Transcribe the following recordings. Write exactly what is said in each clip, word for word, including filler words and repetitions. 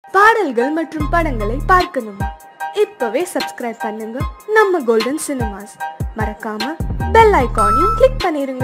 பாடல்கள் மற்றும் படங்களை பார்க்கணுமா? இப்பவே சப்ஸ்கிரைப் பண்ணுங்க நம்ம கோல்டன் சினிமாஸ். மறக்காம பெல் ஐகானையும் கிளிக் பண்ணிருங்க.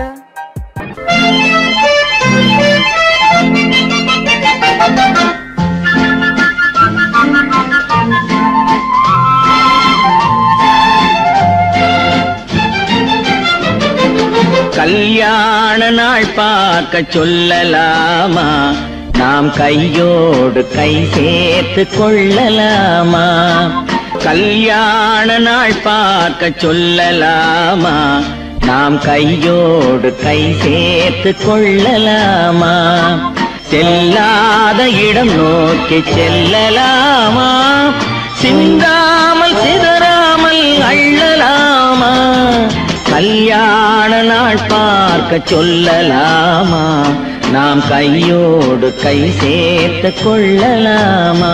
கல்யாண நாள் பார்க்க சொல்லலாமா? நாம் கையோடு கை சேர்த்து கொள்ளலாமா? கல்யாண நாள் பார்க்க சொல்லலாமா? நாம் கையோடு கை சேர்த்து கொள்ளலாமா? செல்லாத இடம் நோக்கி செல்லலாமா? சிந்தாமல் சிதறாமல் அள்ளலாமா? கல்யாண நாள் பார்க்க சொல்லலாமா? நாம் கையோடு கை சேர்த்து கொள்ளலாமா?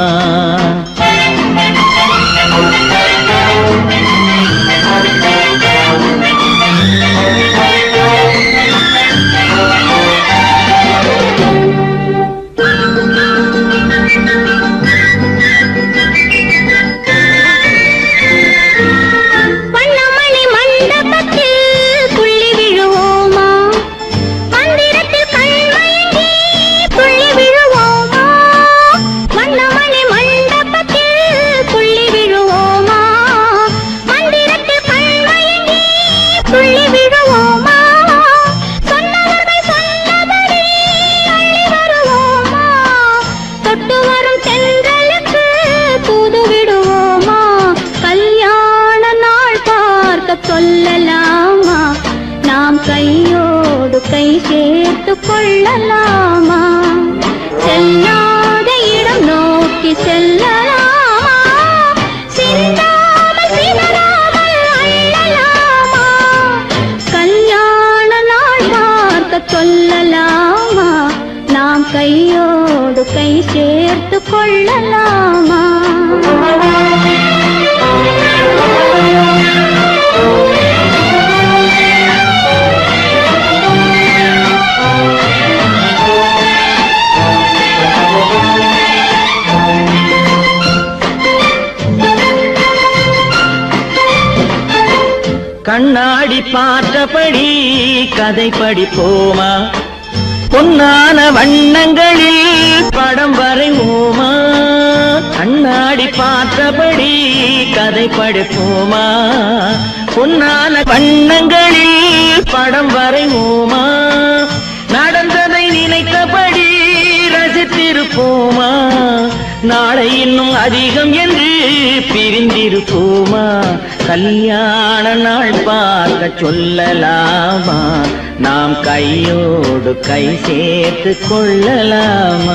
சொல்லலாமா? நாம் கையோடு கை சேர்த்து கொள்ளலாமா? செல்லாத இடம் நோக்கி செல்லலாமா? சிந்தாமல் சிதறாமல் அள்ளலாமா? கல்யாண நாள் பார்க்க சொல்லலாமா? நாம் கையோடு கை சேர்த்து கொள்ளலாமா? கண்ணாடி பார்த்தபடி கதை படிப்போமா? பொன்னான வண்ணங்களில் படம் வரைவோமா? கண்ணாடி பார்த்தபடி கதை படிப்போமா? பொன்னான வண்ணங்களில் படம் வரைவோமா? நடந்ததை நினைத்தபடி ரசித்திருப்போமா? நாளை இன்னும் அதிகம் என்று பிரிந்திருப்போமா? கல்யாண நாள் பார்க்க சொல்லலாமா? நாம் கையோடு கை சேர்த்து கொள்ளலாமா?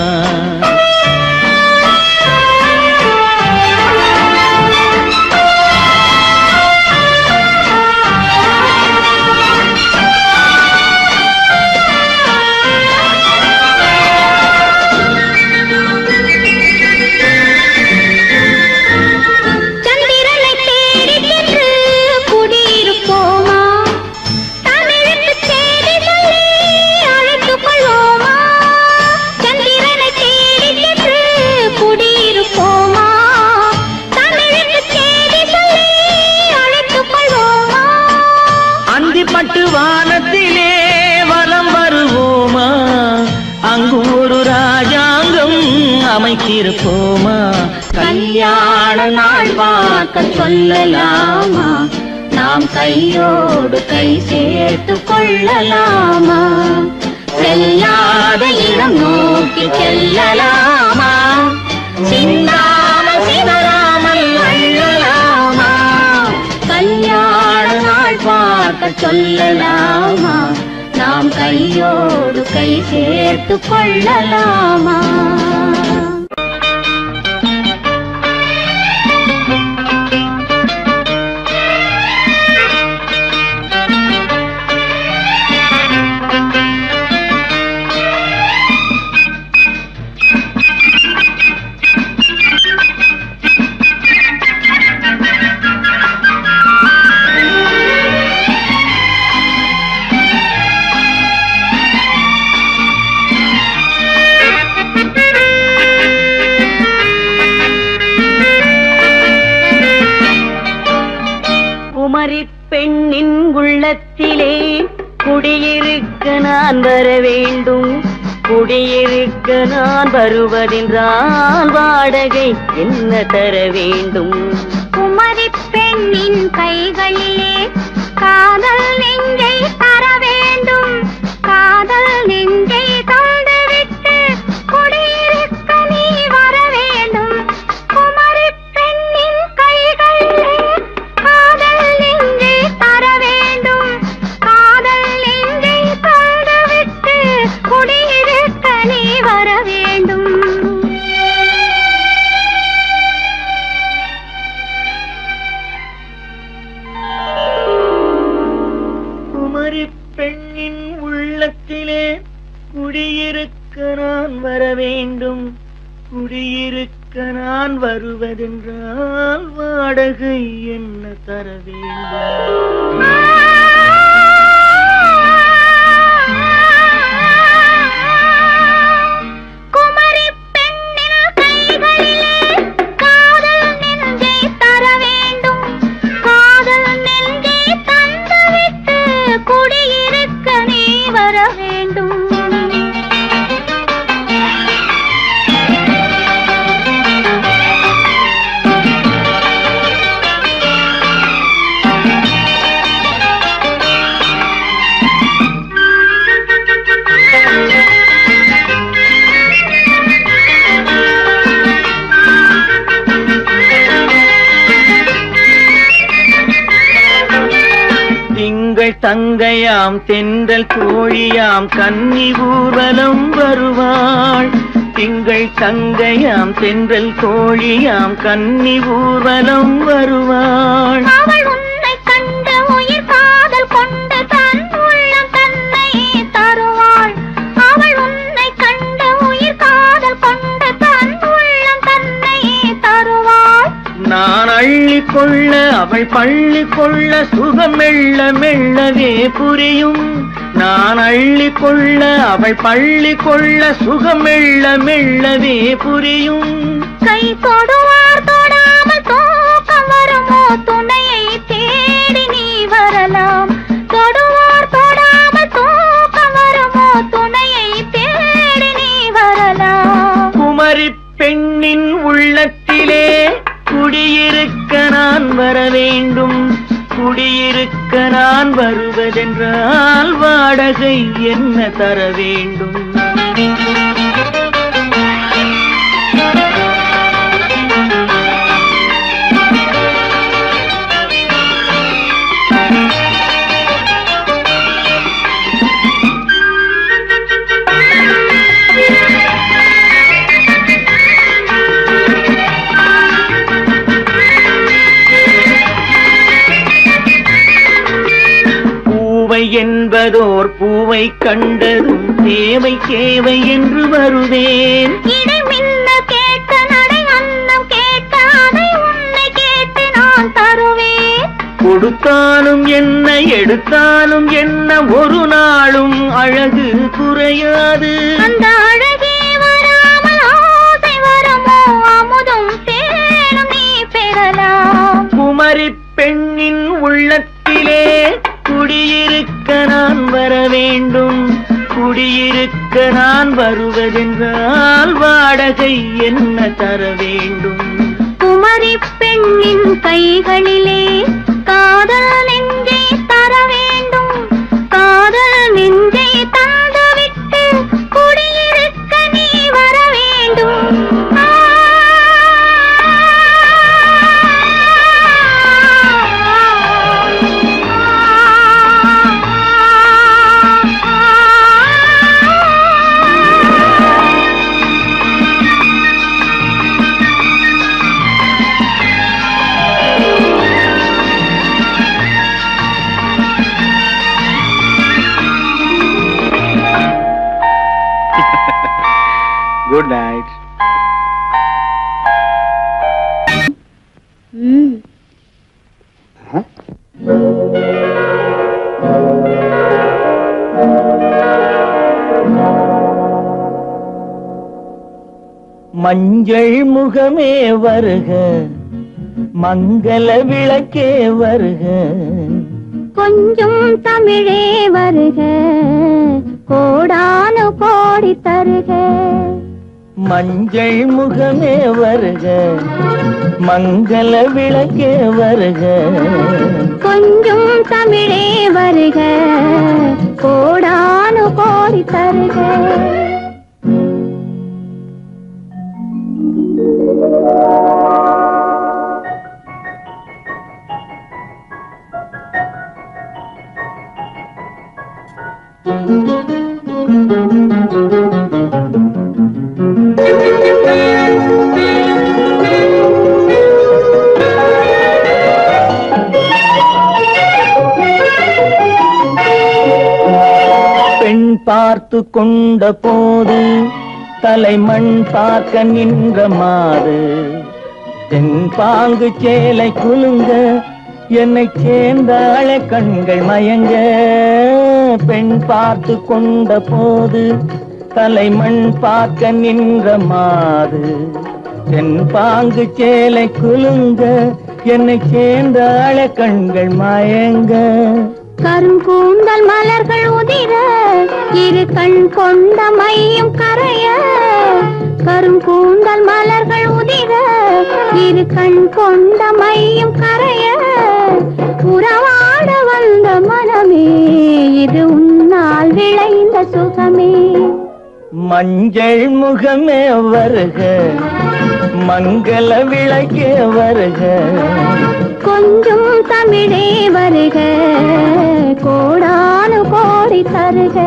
பட்டு வானத்திலே வலம் வருவோமா? அங்கு ஒரு ராஜாங்கம் அமைத்திருப்போமா? கல்யாண நாள் பார்க்க சொல்லலாமா? நாம் கையோடு கை சேர்த்து கொள்ளலாமா? செல்லாத இடம் நோக்கி செல்லலாமா? சிந்தாமல் சிதறாமல் அள்ளலாமா? கல்யாண நாள் பார்க்க சொல்லலாமா? நாம் கையோடு கை சேர்த்து கொள்ளலாமா? குமரி பெண்ணின் உள்ளத்திலே குடியிருக்க நான் வர வேண்டும். குடியிருக்க நான் வருவதென்றால் வாடகை என்ன தர வேண்டும்? குமரி பெண்ணின் கைகளிலே காதல் நெஞ்சை தர வேண்டும். காதல் நெஞ்சை தந்துவிட்டு குடியிருக்க நீ வர வேண்டும். குமரி பெண்ணின் கைகளிலே காதல் நெஞ்சை தர வேண்டும். காதல் நெஞ்சை தந்துவிட்டு குடியிருக்க நீ வர வேண்டும். குமரி பெண்ணின் உள்ளத்திலே குடியிருக்க நான் வர வேண்டும். குடியிருக்க நான் வருவதென்றால் வாடகை என்ன தர வேண்டும்? குமரி பெண்ணின் கைகளிலே காதல் நெஞ்சை தர வேண்டும். காதல் நெஞ்சை தந்துவிட்டு குடியிருக்க நீ வர வேண்டும். திங்கள் தங்கையாம் தென்றல் தோழியாம் கன்னி ஊர்வலம் வருவாள். திங்கள் தங்கையாம் தென்றல் தோழியாம் கன்னி ஊர்வலம் வருவாள். அவள் உன்னை கண்டு உயிர் காதல் கொண்டு தன் உள்ளம் தன்னை தருவாள். அவள் உன்னை கண்டு உயிர் காதல் கொண்டு தன் உள்ளம் தன்னை தருவாள். நான் அள்ளி கொள்ள அவள் பள்ளி கொள்ள சுகம் மெல்ல மெல்லவே புரியும். நான் அள்ளி கொள்ள அவள் பள்ளி கொள்ள சுகம் மெல்ல மெல்லவே புரியும். கை தொடுவார் தொடாமல் தூக்கம் வருமோ? துணையை தேடி நீ வரலாம். தொடுவார் தொடாமல் தூக்கம் வருமோ? துணையை தேடி நீ வரலாம். குமரி பெண்ணின் உள்ளத்திலே குடியிருக்க நான் வர வேண்டும். குடியிருக்க நான் வருவதென்றால் வாடகை என்ன தர வேண்டும்? என்பதோர் பூவை கண்டதும் தேவை தேவை என்று வருவேன். இடை மின்ன கேட்க நடை அன்னம் கேட்க அதை உன்னை கேட்டு நான் தருவேன். கொடுத்தாலும் என்ன எடுத்தாலும் என்ன ஒரு நாளும் அழகு குறையாது. அந்த அழகே வராமல் ஆசை வரமோ? அமுதும் தேனும் நீ பெறலாம். குமரி பெண்ணின் உள்ளத்திலே குடியிருக்க நான் வர வேண்டும். குடியிருக்க நான் வருவதென்றால் வாடகை என்ன தர வேண்டும்? குமரி பெண்ணின் கைகளிலே காதல் நெஞ்சை தர வேண்டும். காதல் நெஞ்சை தந்துவிட்டு குடியிருக்க நீ வர வேண்டும். Good night. ம். Huh? மஞ்சள் முகமே வருக, மங்கள விளக்கே வருக கொஞ்சம் தமிழே வருக கோடானு கோடி தருக மஞ்சள் முகமே வருக மங்கள விளக்கே வருக கொஞ்சம் தமிழே வருக கோடானு கோடி தருக பெண் பார்த்து கொண்ட போது தலைமண் பார்க்க நின்ற மாது தென்பாங்கு சேலை குலுங்க என்னை சேர்ந்தாள கண்கள் மயங்க பெண் பார்த்து கொண்ட போது தலைமண் பார்க்க நின்ற மாது தென்பாங்கு சேலை குலுங்க என்னை சேர்ந்தாள கண்கள் மயங்க கருங்கூந்தல் மலர்கள் உதிர இரு கண் கொண்ட மையும் கரைய கருங்கூந்தல் மலர்கள் உதிர இரு கண் கொண்ட மையும் கரைய உறவாட வந்த மனமே இது உன்னால் விளைந்த சுகமே மஞ்சள் முகமே வருக மங்கள விளக்கே வருக கொஞ்சம் தமிழே வருக கோடானு கோடி தருக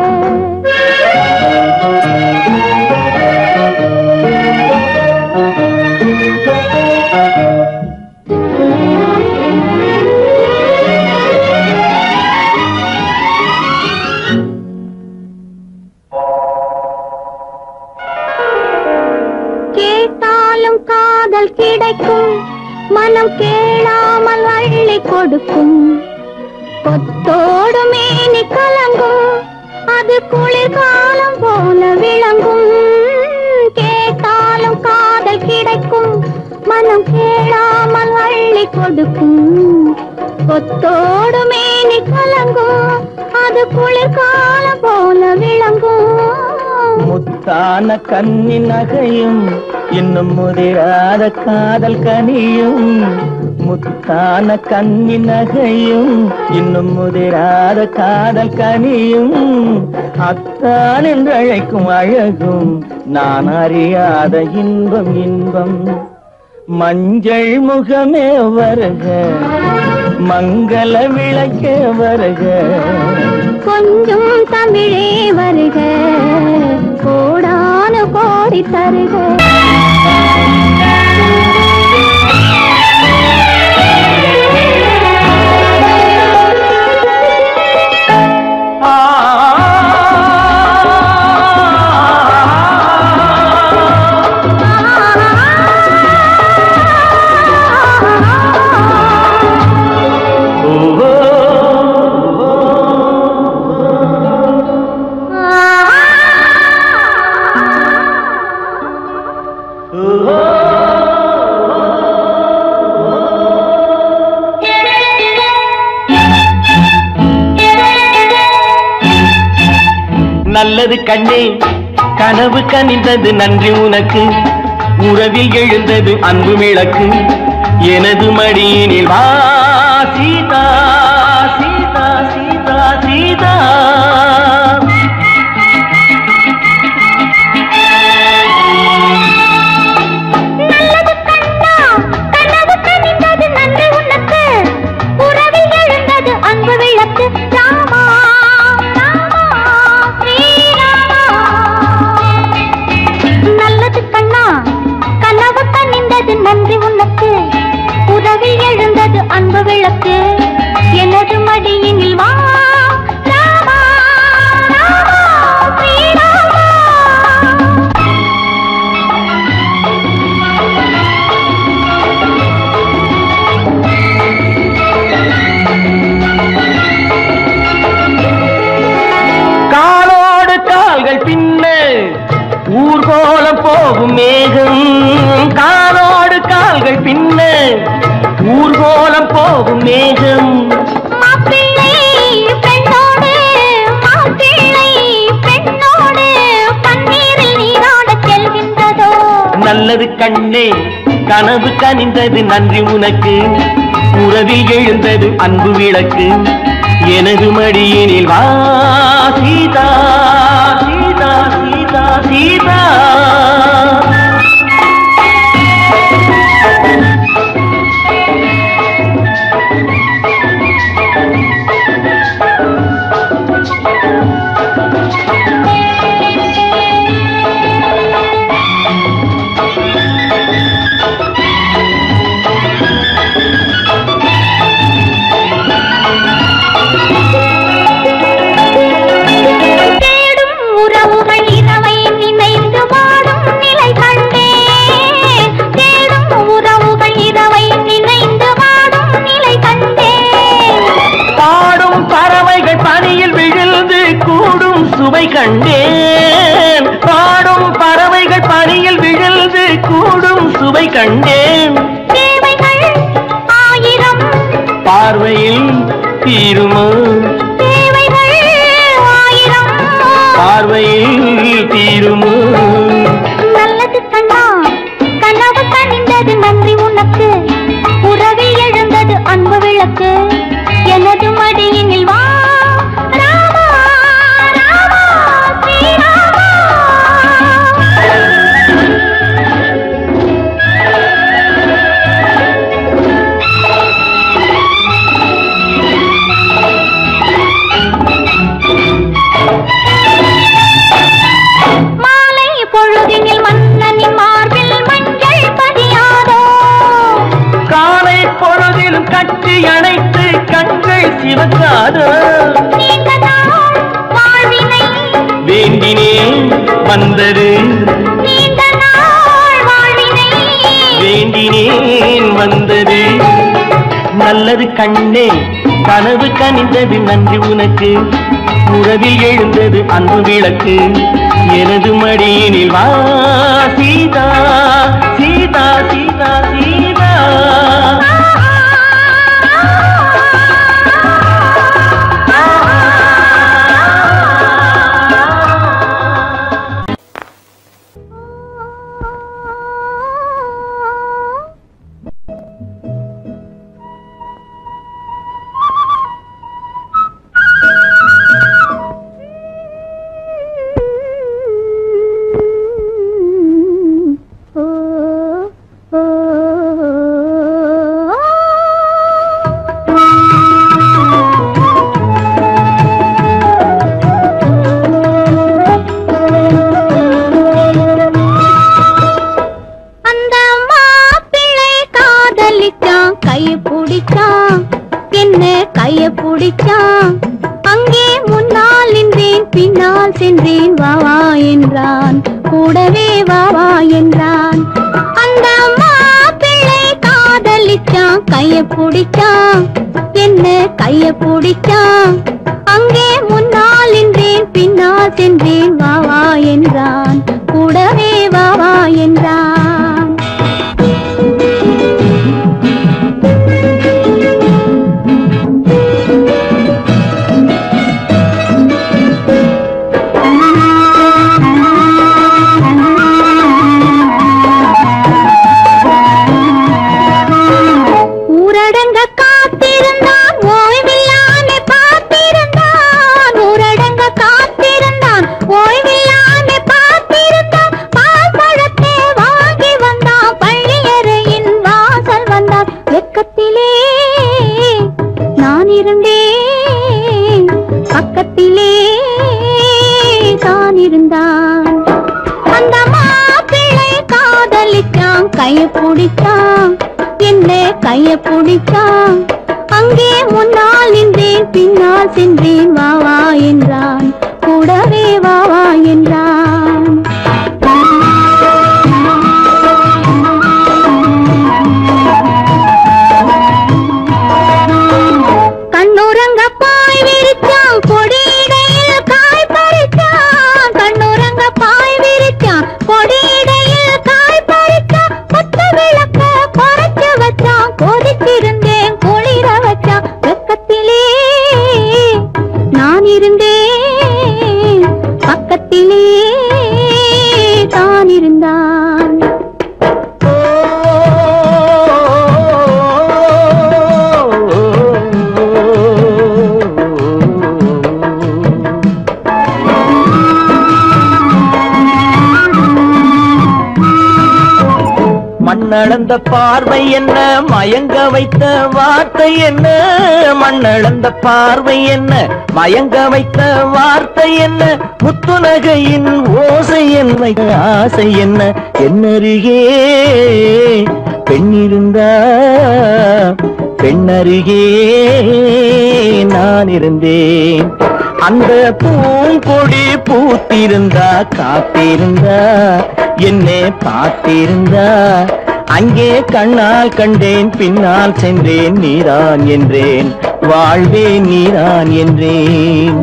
கேட்டாலும் காதல் கிடைக்கும் மனம் கேளாமல் அள்ளி கொடுக்கும் கொத்தோடு மேனி கலங்கும் அது குளிர்காலம் போல விளங்கும் கேட்டாலும் காதல் கிடைக்கும் மனம் கேளாமல் அள்ளி கொடுக்கும் கொத்தோடு மேனி கலங்கும் அது குளிர்காலம் போல விளங்கும் முத்தான கன்னி நகையும் இன்னும் முதிராத காதல் கனியும் முத்தான கன்னி நகையும் இன்னும் முதிராத காதல் கனியும் அத்தான் என்று அழைக்கும் அழகும் நான் அறியாத இன்பம் இன்பம் மஞ்சள் முகமே வருக மங்கள விளக்கே வருக கொஞ்சம் தமிழே வருக கோடானு கோடி தருக நல்லது கண்ணே கனவு கனிந்தது நன்றி உனக்கு உறவில் எழுந்தது அன்பு விளக்கு எனது மடியினில் வா சீதா சீதா சீதா சீதா அன்பு விளக்கு எனது மடியினில் வா ராமா மேகம் மாப்பிள்ளை பெண்ணோடு மாப்பிள்ளை பெண்ணோடு பன்னீரில் நீராடச் செல்கின்றதோ நல்லது கண்ணே கனவு கனிந்தது நன்றி உனக்கு உறவில் எழுந்தது அன்பு விளக்கு எனது மடியினில் வா சீதா சீதா சீதா சீதா சுவை கண்டேன் பாடும் பறவைகள் பனியில் விழுந்து கூடும் சுவை கண்டேன் தேவைகள் ஆயிரம் பார்வையில் தீருமோ தேவைகள் ஆயிரம் பார்வையில் தீருமோ நல்லது கண்ணா கனவு கனிந்தது நன்றி உனக்கு உறவில் எழுந்தது அன்பு விளக்கு எனது மடியினில் வா கட்டி அணைத்து கண்கள் சிவக்காதோ வேண்டினேன் வந்தது வேண்டினேன் வந்தது நல்லது கண்ணே கனவு கனிந்தது நன்றி உனக்கு உறவில் எழுந்தது அன்பு விளக்கு எனது மடியினில் வா சீதா சீதா சீதா சீதா அங்கே முன்னால் நின்றேன் பின்னால் சென்றேன் வாவா என்றான் கூடவே வாவா என்றான் அந்த மாப்பிள்ளை காதலிச்சான் கைய பிடிச்சான் என்ன கைய பிடிச்சான் அங்கே முன்னால் நின்றேன் பின்னால் சென்றேன் வாவா என்றான் கூடவே வாவா என்றான் கைய பிடிச்சான் என்ன கைய பிடிச்சான் அங்கே முன்னால் நின்றேன் பின்னால் சென்றேன் வாவா என்றான் கூடவே வாவா என்றான் கண்ணுறங்க பாய் விரிச்சான் கொடியிடையில் காய் பறிச்சான் கண்ணுறங்க பாய் விரிச்சான் கொடியிடையில் காய் பறிச்சான் கொத்த விளக்க குறைச்சு வச்சான் கொதிச்சிருந்தேன் குளிர வச்சான் மண்ணளந்த பார்வை என்ன, மயங்க வைத்த வார்த்தை என்ன, மண்ணளந்த பார்வை என்ன, மயங்க வைத்த வார்த்தை என்ன, முத்துநகையின் ஓசை என்ன, ஆசை என்ன, என்னருகே பெண்ணிருந்தா பெண்ணருகே நான் இருந்தேன். அந்த பூங்கொடி பூத்திருந்தா காத்திருந்தா என்னை பார்த்திருந்தா அங்கே கண்ணால் கண்டேன் பின்னால் சென்றேன் நீதான் என்றேன் வாழ்வே நீதான் என்றேன்.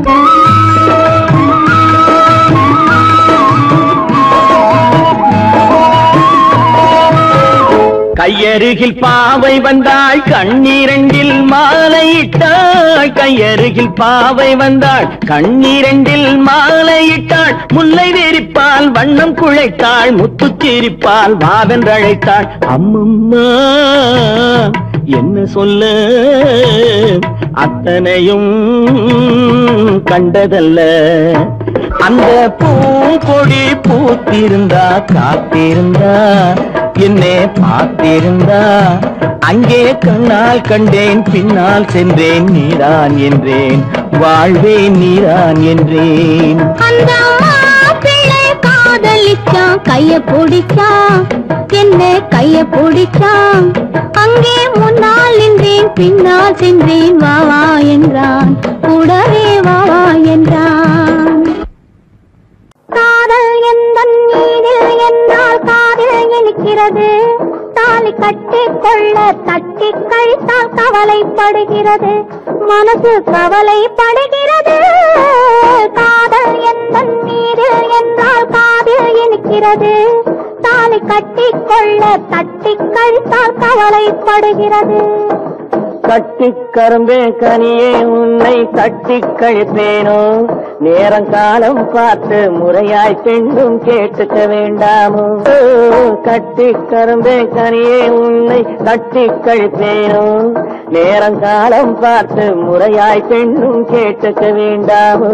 கையருகில் பாவை வந்தாள் கண்ணீரண்டில் மாலையிட்டாள், கையருகில் பாவை வந்தாள் கண்ணீரண்டில் மாலையிட்டாள், முல்லை வெறிப்பால் வண்ணம் குழைத்தாள், முத்து சிரிப்பால் வாவென்றழைத்தாள். அம்மம்மா என்ன சொல்ல அத்தனையும் கண்டதல்ல, அந்த பூங்கொடி பூத்திருந்தா காத்திருந்தா என்னை பார்த்திருந்தா அங்கே கண்ணால் கண்டேன் பின்னால் சென்றேன் நீதான் என்றேன் வாழ்வே நீதான் என்றேன். அந்த மாப்பிள்ளை காதலிச்சான் கைய பிடிச்சான் என்ன கைய பிடிச்சான், அங்கே முன்னால் நின்றேன் பின்னால் சென்றேன் வா வா என்றான் கூடவே வா வா என்றான். காதல் எந்த நீரில் என்னால் காதில் இனிக்கிறது, தாலி கட்டி கொள்ள தட்டி கழித்தால் கவலைப்படுகிறது, மனசு கவலைப்படுகிறது. காதல் எந்த நீரில் என்னால் காதில் இனிக்கிறது, தாலி கட்டி கொள்ள தட்டி கழித்தால் கவலைப்படுகிறது. கட்டி கரும்பே கனியே உன்னை கட்டி கழிப்பேனோ, நேரம் காலம் பார்த்து முறையாய் பெண்ணும் கேட்டுக்க வேண்டாமோ. கட்டி கரும்பே கனியே உன்னை கட்டி கழிப்பேனோ, நேரம் காலம் பார்த்து முறையாய் பெண்ணும் கேட்டுக்க வேண்டாமோ.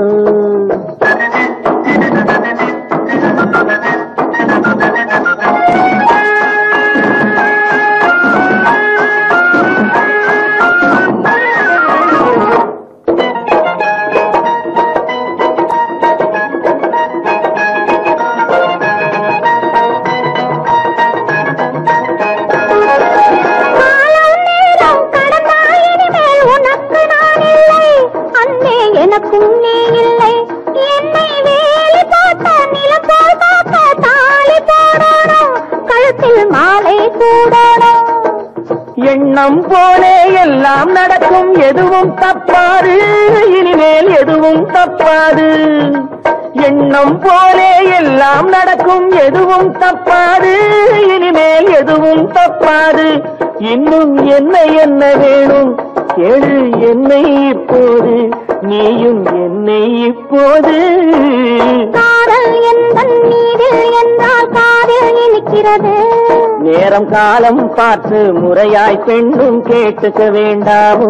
எனக்கும் நீ இல்லை, என்னை வேலி போட்ட நிலம் போல் காக்க தாலி போடணும், கழுத்தில் மாலை கூடணும். எண்ணம் போலே எல்லாம் நடக்கும் எதுவும் தப்பாது, இனிமேல் எதுவும் தப்பாது. எண்ணம் போலே எல்லாம் நடக்கும் எதுவும் தப்பாது, இனிமேல் எதுவும் தப்பாது. இன்னும் என்ன என்ன வேணும் கேளு என்னை இப்போது, நீயும் என்னை இப்போது. காதல் எந்த நீரில் என்றால் காதில் இனிக்கிறது, நேரம் காலம் பார்த்து முறையாய் பெண்ணும் கேட்டுக்க வேண்டாமோ.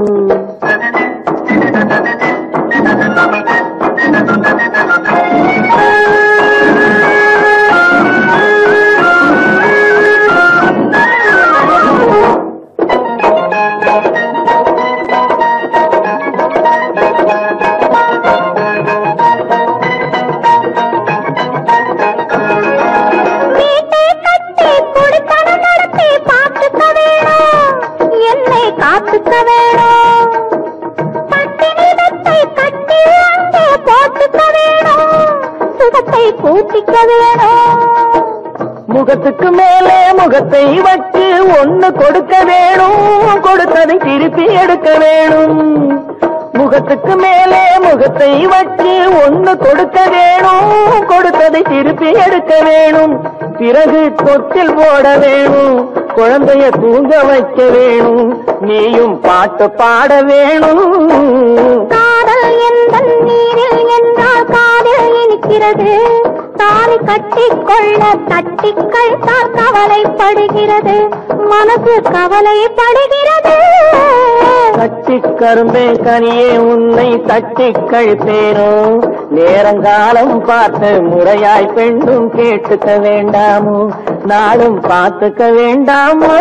காத்துக்க வேணும், பட்டினிடத்தை கட்டி அங்கே போட்டுக்க வேணும், சுகத்தை கூட்டிக்க வேணும். முகத்துக்கு மேலே முகத்தை வச்சு ஒண்ணு கொடுக்க வேணும், கொடுத்ததை திருப்பி எடுக்க வேணும். முகத்துக்கு மேலே முகத்தை வச்சு ஒண்ணு கொடுக்க வேணும், கொடுத்ததை திருப்பி எடுக்க வேணும். பிறகு தொட்டில் போட வேணும், குழந்தைய தூங்க வைக்க வேணும், நீயும் பாட்டு பாட வேணும். காதல் எந்த நீரில் என்றால் காதில் இனிக்கிறது, தாலி கட்டிக்கொள்ள தட்டிக்கள் தான் கவலைப்படுகிறது, மனசு கவலைப்படுகிறது. கட்டி கரும்பே கனியே உன்னை தட்டி கழிப்பேனோ, நேரங்காலம் பார்த்து முறையாய் பெண்ணும் கேட்டுக்க வேண்டாமோ, நாளும் பார்த்துக்க வேண்டாமோ.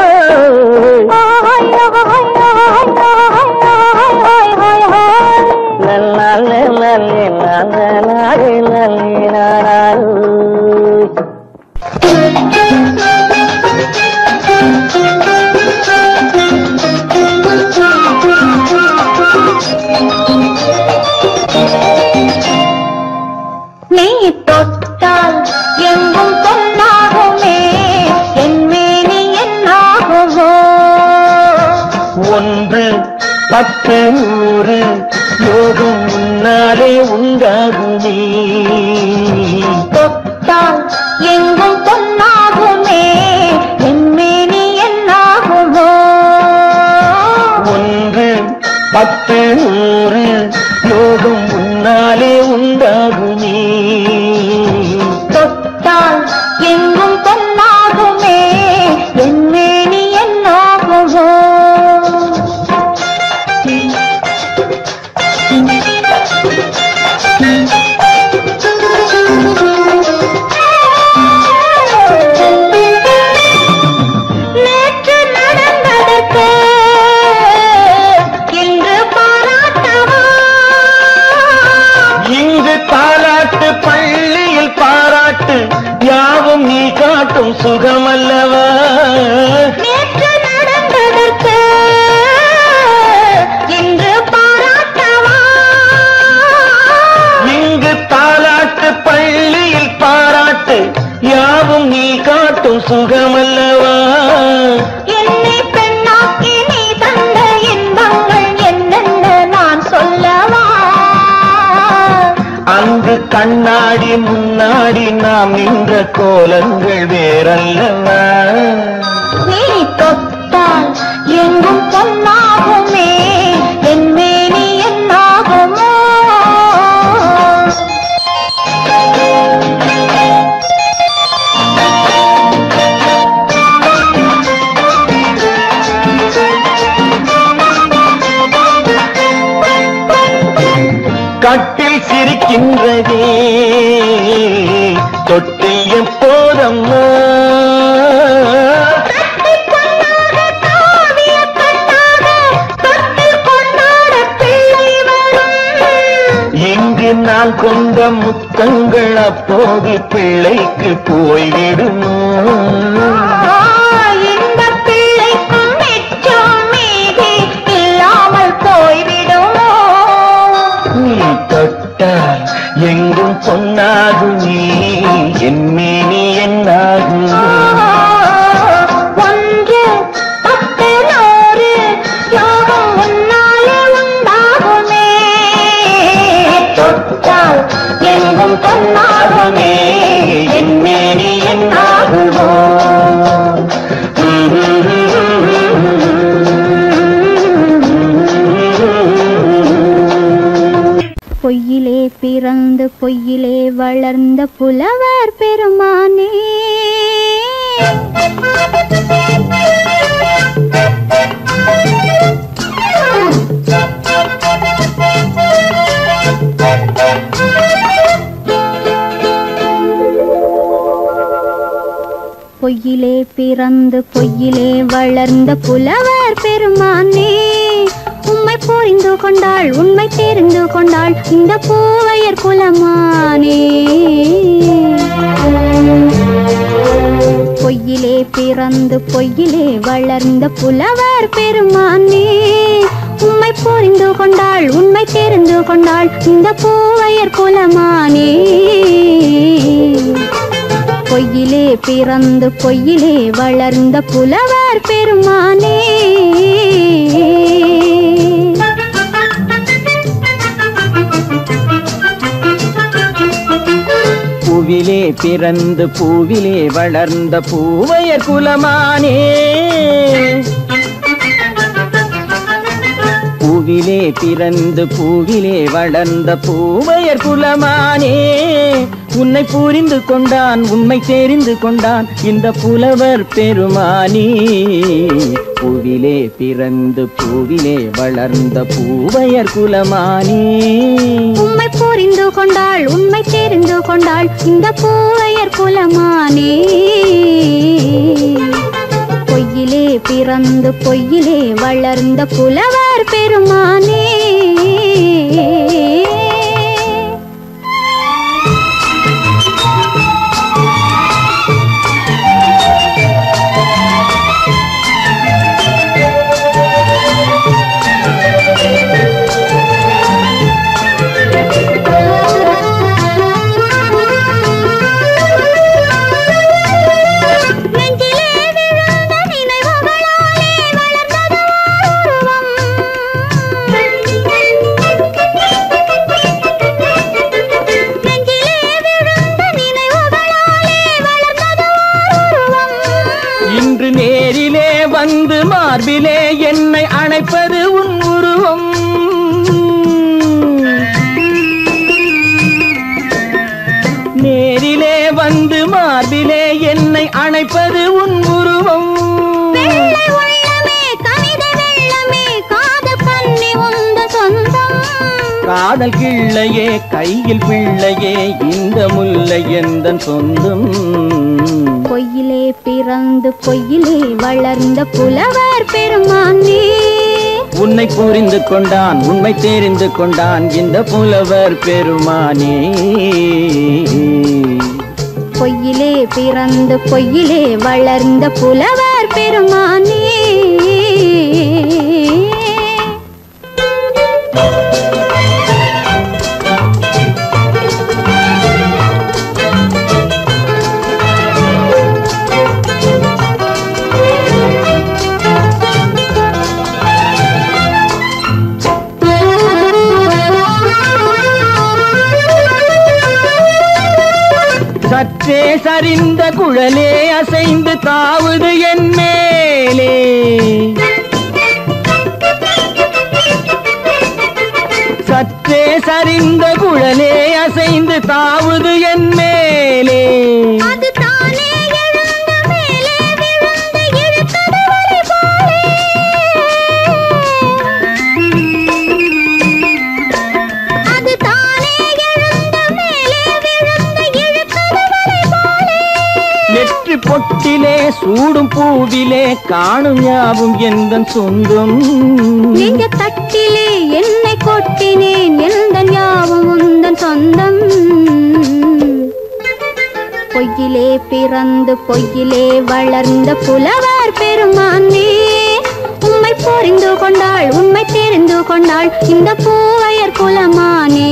நீ தொட்டால் எங்கும் பொன்னாகுமே, என் மேனி என்னாகுமோ. ஒன்று பத்து நூறு யோகம் முன்னாலே உண்டாகுமே. தொட்டால் எங்கும் பொன்னாகுமே, என் மேனி என்னாகுமோ. ஒன்று பத்து நூறு யோகம் முன்னாலே உண்டாகுமே. தொட்டால் எங்கும் பொன்னாகுமே, என் மேனி என்னாகுமோ. நேற்று நடந்ததற்கு இன்று பாராட்டவா, இங்கு தாலாட்டு பள்ளியில் பாராட்டு, யாவும் நீ காட்டும் சுகமல்லவா. நேற்று நடந்ததற்கு இன்று பாராட்டவா, இங்கு தாலாட்டு பள்ளியில் பாராட்டு, யாவும் நீ காட்டும் சுகமல்லவா. என்னை பெண்ணாக்கி நீ தந்த இன்பங்கள் என்னென்ன நான் சொல்லவா. அங்கு கண்ணாடி முன்னாடி நாம் நின்ற கோலங்கள் வேறல்லவா. நீ தொட்டால் எங்கும் பொன்னாகுமே, என் மேனி என்னாகுமோ. கட்டில் சிரிக்கின்றதே தொட்டு எப்போதம்மா. இங்கு நான் கொண்ட முத்தங்கள் அப்போது பிள்ளைக்கு போய்விடுமோ. இந்த பிள்ளைக்கும் மிச்சம் மீதி இல்லாமல் போய்விடுமோ. நீ தொட்டால் எங்கும் பொன்னாகுமே, என் மேனி என்னாகும். ஒன்று பத்து நூறு யோகம் முன்னாலே உண்டாகுமே. தொட்டால் எங்கும் பொன்னாகுமே, என் மேனி என்னாகுமோ. பொய்யிலே பிறந்து பொய்யிலே வளர்ந்த புலவர் பெருமானே, பொய்யிலே பிறந்து பொய்யிலே வளர்ந்த புலவர் பெருமானே, உம்மை புரிந்து கொண்டாள் உண்மை தெரிந்து கொண்டாள் இந்த பூவையர் குலமானே. பொய்யிலே பிறந்து பொய்யிலே வளர்ந்த புலவர் பெருமானே, உம்மை புரிந்து கொண்டாள் உண்மை தெரிந்து கொண்டாள் இந்த பூவையர் குலமானே. பொய்யிலே பிறந்து பொய்யிலே வளர்ந்த புலவர் பெருமானே. பூவிலே பிறந்து பூவிலே வளர்ந்த பூவையர் குலமானே. பூவிலே பிறந்து பூவிலே வளர்ந்த பூவையர் குலமானே. உன்னை புரிந்து கொண்டான் உண்மை தெரிந்து கொண்டான் இந்த புலவர் பெருமானே. பூவிலே பிறந்து பூவிலே வளர்ந்த பூவையர் குலமானே. உண்மை புரிந்து கொண்டாள் உண்மை தெரிந்து கொண்டாள் இந்த பூவையர் குலமானே. பொய்யிலே பிறந்து பொய்யிலே வளர்ந்த புலவர் பெருமானே. மார்பிலே என்னை அணைப்பது உன் உருவம். நேரிலே வந்து மார்பிலே என்னை அணைப்பது உன் உருவம். காதல் கிள்ளையே கையில் பிள்ளையே இந்த முல்லை எந்தன் சொந்தம். பொய்யிலே பிறந்து பொய்யிலே வளர்ந்த புலவர் பெருமானே. உன்னை புரிந்து கொண்டான் உண்மை தெரிந்து கொண்டான் இந்த புலவர் பெருமானே. பொய்யிலே பிறந்து பொய்யிலே வளர்ந்த புலவர் பெருமானே. சற்றே சரிந்த குழலே அசைந்து தாவுது என் மேலே. சற்றே சரிந்த குழலே அசைந்து தாவுது என் மேலே. பொட்டிலே சூடும் பூவிலே காணும் யாவும் எந்தன் சொந்தம். நெஞ்ச தட்டிலே என்னை கொட்டினேன் எந்தன் யாவும் உந்தன் சொந்தம். பொய்யிலே பிறந்து பொய்யிலே வளர்ந்த புலவர் பெருமானே. உண்மை புரிந்து கொண்டாள் உண்மை தெரிந்து கொண்டாள் இந்த பூவையர் குலமானே.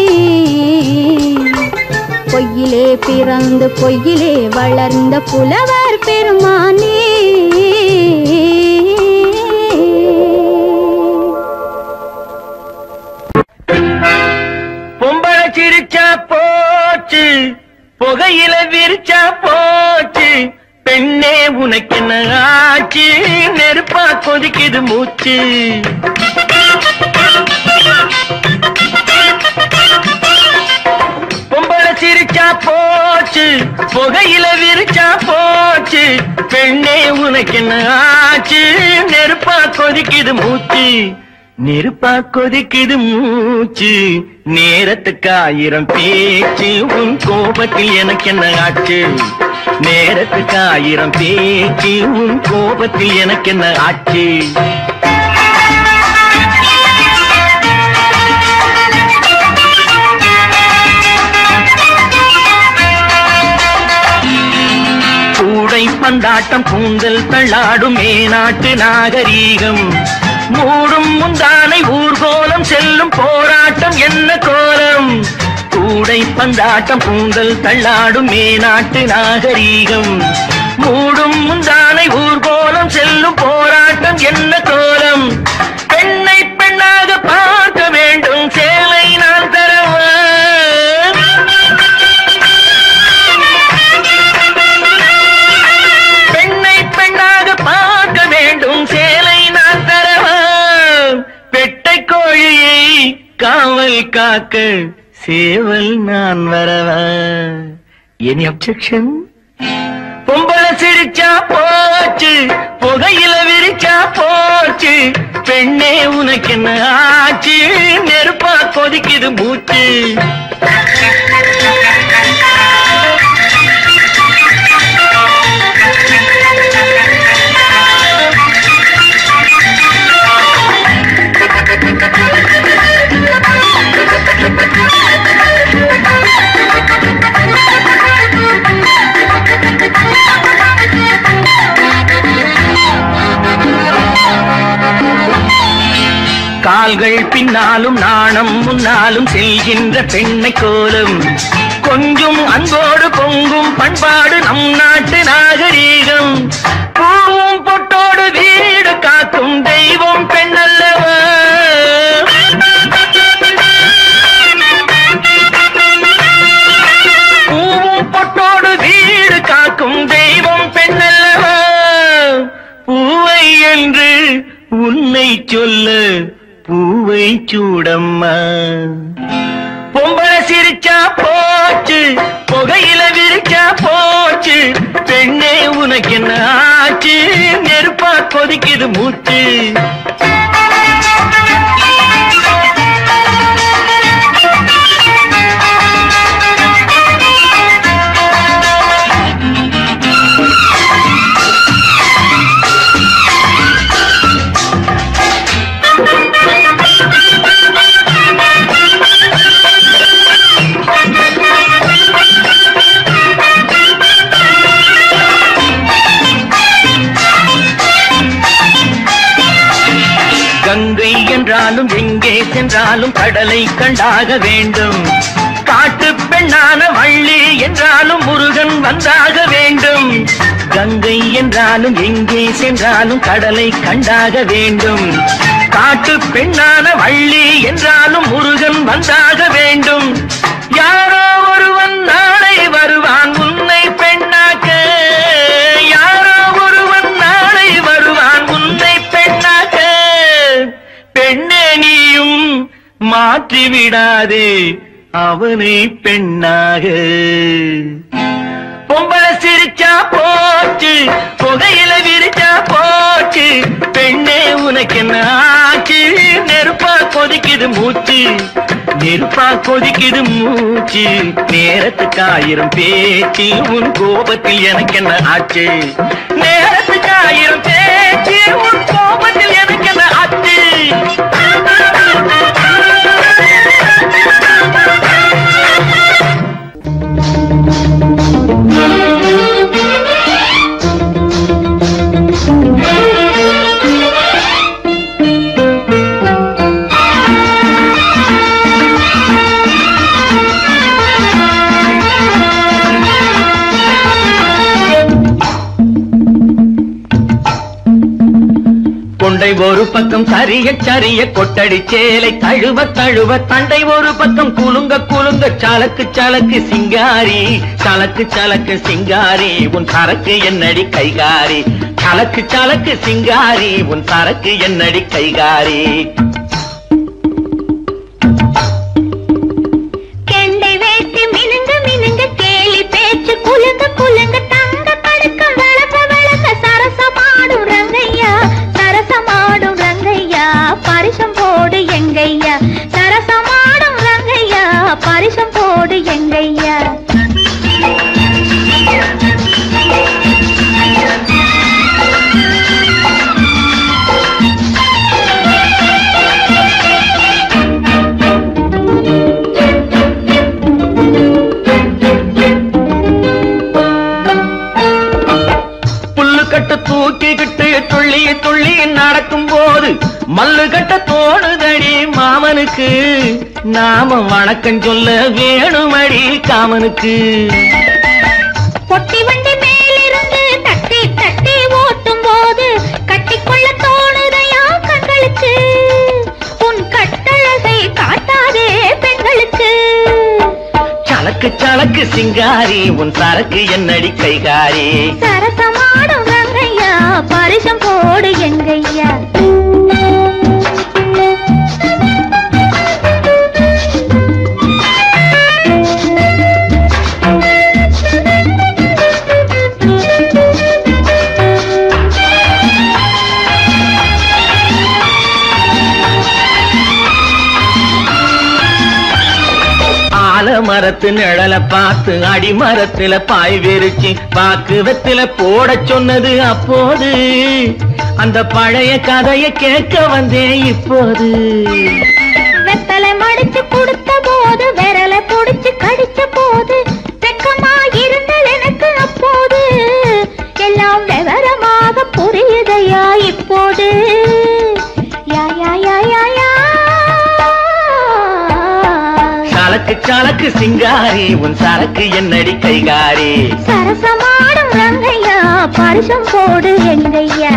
பொய்யிலே பிறந்து பொய்யிலே வளர்ந்த புலவர் பெருமானே. பொம்பளை சிரிச்சா போச்சு புகையில விரிச்சா போச்சு. பெண்ணே உனக்கு என்ன ஆச்சு நெருப்பா கொதிக்குது மூச்சு. பொம்பளை சிரிச்சா போச்சு புகையில விரிச்சா போச்சு. பெண்ணே உனக்கு என்ன ஆச்சு நெருப்பா கொதிக்குது மூச்சு. நெருப்பா கொதிக்குது மூச்சு. நேரத்துக்கு ஆயிரம் பேச்சு உன் கோபத்தில் எனக்கு என்ன ஆச்சு. நேரத்துக்கு ஆயிரம் பேச்சு உன் கோபத்தில் எனக்கு என்ன ஆச்சு. கூடை பந்தாட்டம் கூந்தல் தள்ளாடும் மேநாட்டு நாகரீகம். மூடும் முந்தானை ஊர்கோலம் செல்லும் போராட்டம் என்ன கோலம். கூடை பந்தாட்டம் கூந்தல் தள்ளாடும் மேநாட்டு நாகரீகம். மூடும் முந்தானை ஊர்கோலம் செல்லும் போராட்டம் என்ன கோலம். பெண்ணை பெண்ணாக பார்க்க வேண்டும் சேலை நான் தரவா. பெண்ணை பெண்ணாக பார்க்க வேண்டும் சேலை நான் தரவா. பெட்டை கோழி காக்க சேவல் நான் வரவா? Any objection? பொம்பளை சிரிச்சா போச்சு, புகையில விரிச்சா போச்சு, பெண்ணே உனக்கு என்ன ஆச்சு? நெருப்பா கொதிக்குது மூச்சு. கால்கள் பின்னாலும் நாணம் முன்னாலும் செல்கின்ற பெண்ணை கோலம், கொஞ்சம் அன்போடு பொங்கும் பண்பாடு நம் நாட்டு நாகரீகம். பூவும் பொட்டோடு வீடு காக்கும் தெய்வம் பெண்ணல்லவா? பூவும் பொட்டோடு வீடு காக்கும் தெய்வம் பெண்ணல்லவா? பூவை என்று உன்னை சொல்ல பூவை சூடம்மா. பொம்பளை சிரிச்சா போச்சு, புகையில விரிச்சா போச்சு, பெண்ணே உனக்கு என்ன ஆச்சு? நெருப்பா கொதிக்குது மூச்சு. கங்கை என்றாலும் எங்கே சென்றாலும் கடலை கண்டாக வேண்டும். காட்டு பெண்ணான வள்ளி என்றாலும் முருகன் வந்தாக வேண்டும். கங்கை என்றாலும் எங்கே சென்றாலும் கடலை கண்டாக வேண்டும். காட்டு பெண்ணான வள்ளி என்றாலும் முருகன் வந்தாக வேண்டும். யாரோ ஒருவன் நாளை வருவான் உன்னை பெண்ணாக்க, யாரோ ஒருவன் நாளை வருவான் உன்னை பெண்ணாக்க. பெண்ணே நீயும் மாற்றி விடாதே அவனை பெண்ணாக. பொம்பளை சிரிச்சா போச்சு, புகையில விரிச்சா போச்சு, பெண்ணே உனக்கு என்ன ஆச்சு? நெருப்பா கொதிக்குது மூச்சு, நெருப்பா கொதிக்குது மூச்சு. நேரத்துக்கு ஆயிரம் பேச்சு, உன் கோபத்தில் எனக்கு என்ன ஆச்சு? நேரத்துக்கு ஆயிரம் பேச்சு, உன் கோபத்தில் எனக்கு என்ன ஆச்சு? கொண்டை ஒரு பக்கம் சரிய சரிய கொட்டடி சேலை தழுவ தழுவ தண்டை ஒரு பக்கம் குலுங்க குலுங்க சலக்கு சலக்கு சிங்காரி, சலக்கு சலக்கு சிங்காரி உன் சரக்கு என்னடி கைகாரி, சலக்கு சலக்கு சிங்காரி உன் சரக்கு என்னடி கைகாரி. கெண்டை வேட்டி மினுங்க மினுங்க கேலி பேச்சு குலுங்க குலுங்க தங்க படுக்கம் வளர்க்க வளர்க்க சரசமாடும் ரங்கையா, சரசமாடும் ரங்கையா பரிசம் போடு எங்கையா, சரசமாடும் ரங்கையா பரிசம் போடு எங்கையா. தூக்கிக்கிட்டு துள்ளி துள்ளி நடக்கும் போது மல்லு கட்ட தோணுதடி மாமனுக்கு, நாம வணக்கம் சொல்ல வேணுமடி காமனுக்கு. பொட்டி வண்டி மேலிருந்து தட்டி தட்டி ஓட்டும் போது கட்டிக்கொள்ள தோணுதையா கண்களுக்கு, உன் கட்டழகை காட்டாதே பெண்களுக்கு. சலக்கு சலக்கு சிங்காரி உன் சரக்கு என்னடி கைகாரி, சரசமாடும் ரங்கையா பரிசம் போடு எங்கையா. மரத்து நிழல பார்த்து அடிமரத்துல பாய் விரிச்சு பாக்கு வெத்தில போட சொன்னது அப்போது. அந்த பழைய கதைய கேட்க வந்தேன் இப்போது. வெத்தலை மடிச்சு கொடுத்த போது விரலை புடிச்சு கடிச்ச போது வெக்கமா இருந்தது எனக்கு அப்போது. எல்லாம் விவரமாக புரியுதையா இப்போது. யா யா யா யா யா சலக்கு சலக்கு சிங்காரி உன் சரக்கு என்னடி கைகாரி. சரசமாடும் ரங்கையா பரிசம் போடு எங்கையா.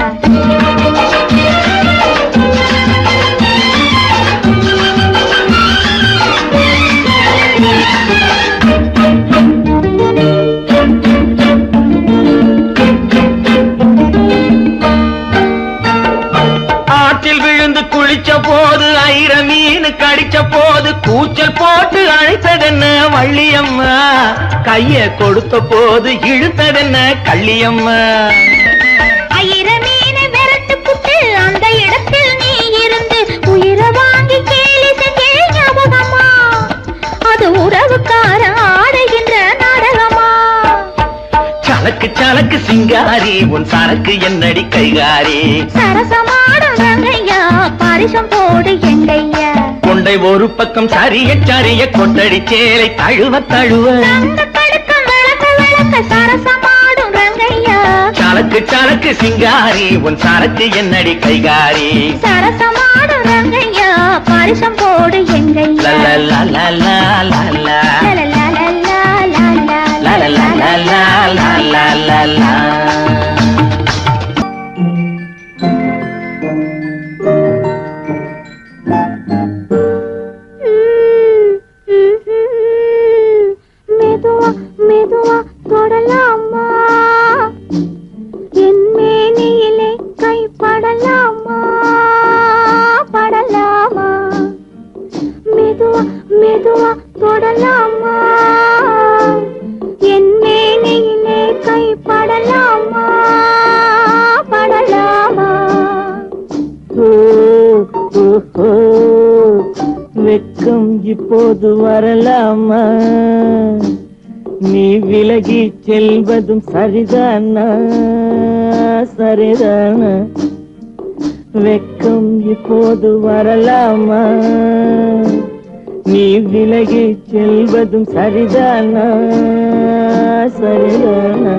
ஆற்றில் விழுந்து குளிச்ச போது ஐர மீன் கடிச்ச போது கூச்சல் போட்டு அழைத்ததென்ன வள்ளியம்மா. கைய கொடுத்த போது இழுத்ததென்ன கள்ளியம்மா. ஐர மீனை விரட்டு புட்டு அந்த இடத்தில் நீ இருந்து உயிரை வாங்கி கேலி செஞ்சே ஞாபகமா. அது உறவுக்கார ஆடுகின்ற நாடகமா. சலக்கு சலக்கு சிங்காரி உன் சரக்கு என்னடி கைகாரி. சரசமாடும் ரங்கையா பரிசம் போடு எங்கையா. கொண்டை ஒரு பக்கம் சரிய சரிய கொட்டடி சேலை தழுவ தழுவ கடுக்கம் விளக்க விளக்க சரசமாடும் ரங்கையா. சலக்கு சலக்கு சிங்காரி உன் சரக்கு என்னடி கைகாரி. சரசமாடும் ரங்கையா பரிசம் போடு எங்கையா. லலலலலலலலா. லலலலலலலலா. மெதுவா மெதுவா தொடலாமா என் மேனியிலே கை படலாமா படலாமா. மெதுவா மெதுவா தொடலாமா என் மேனியிலே கை படலாமா படலாமா. வெக்கம் இப்போது வரலாமா. நீ விலகி செல்வதும் சரிதானா சரிதானா. வெக்கம் இப்போது வரலாமா. நீ விலகி செல்வதும் சரிதானா சரிதானா.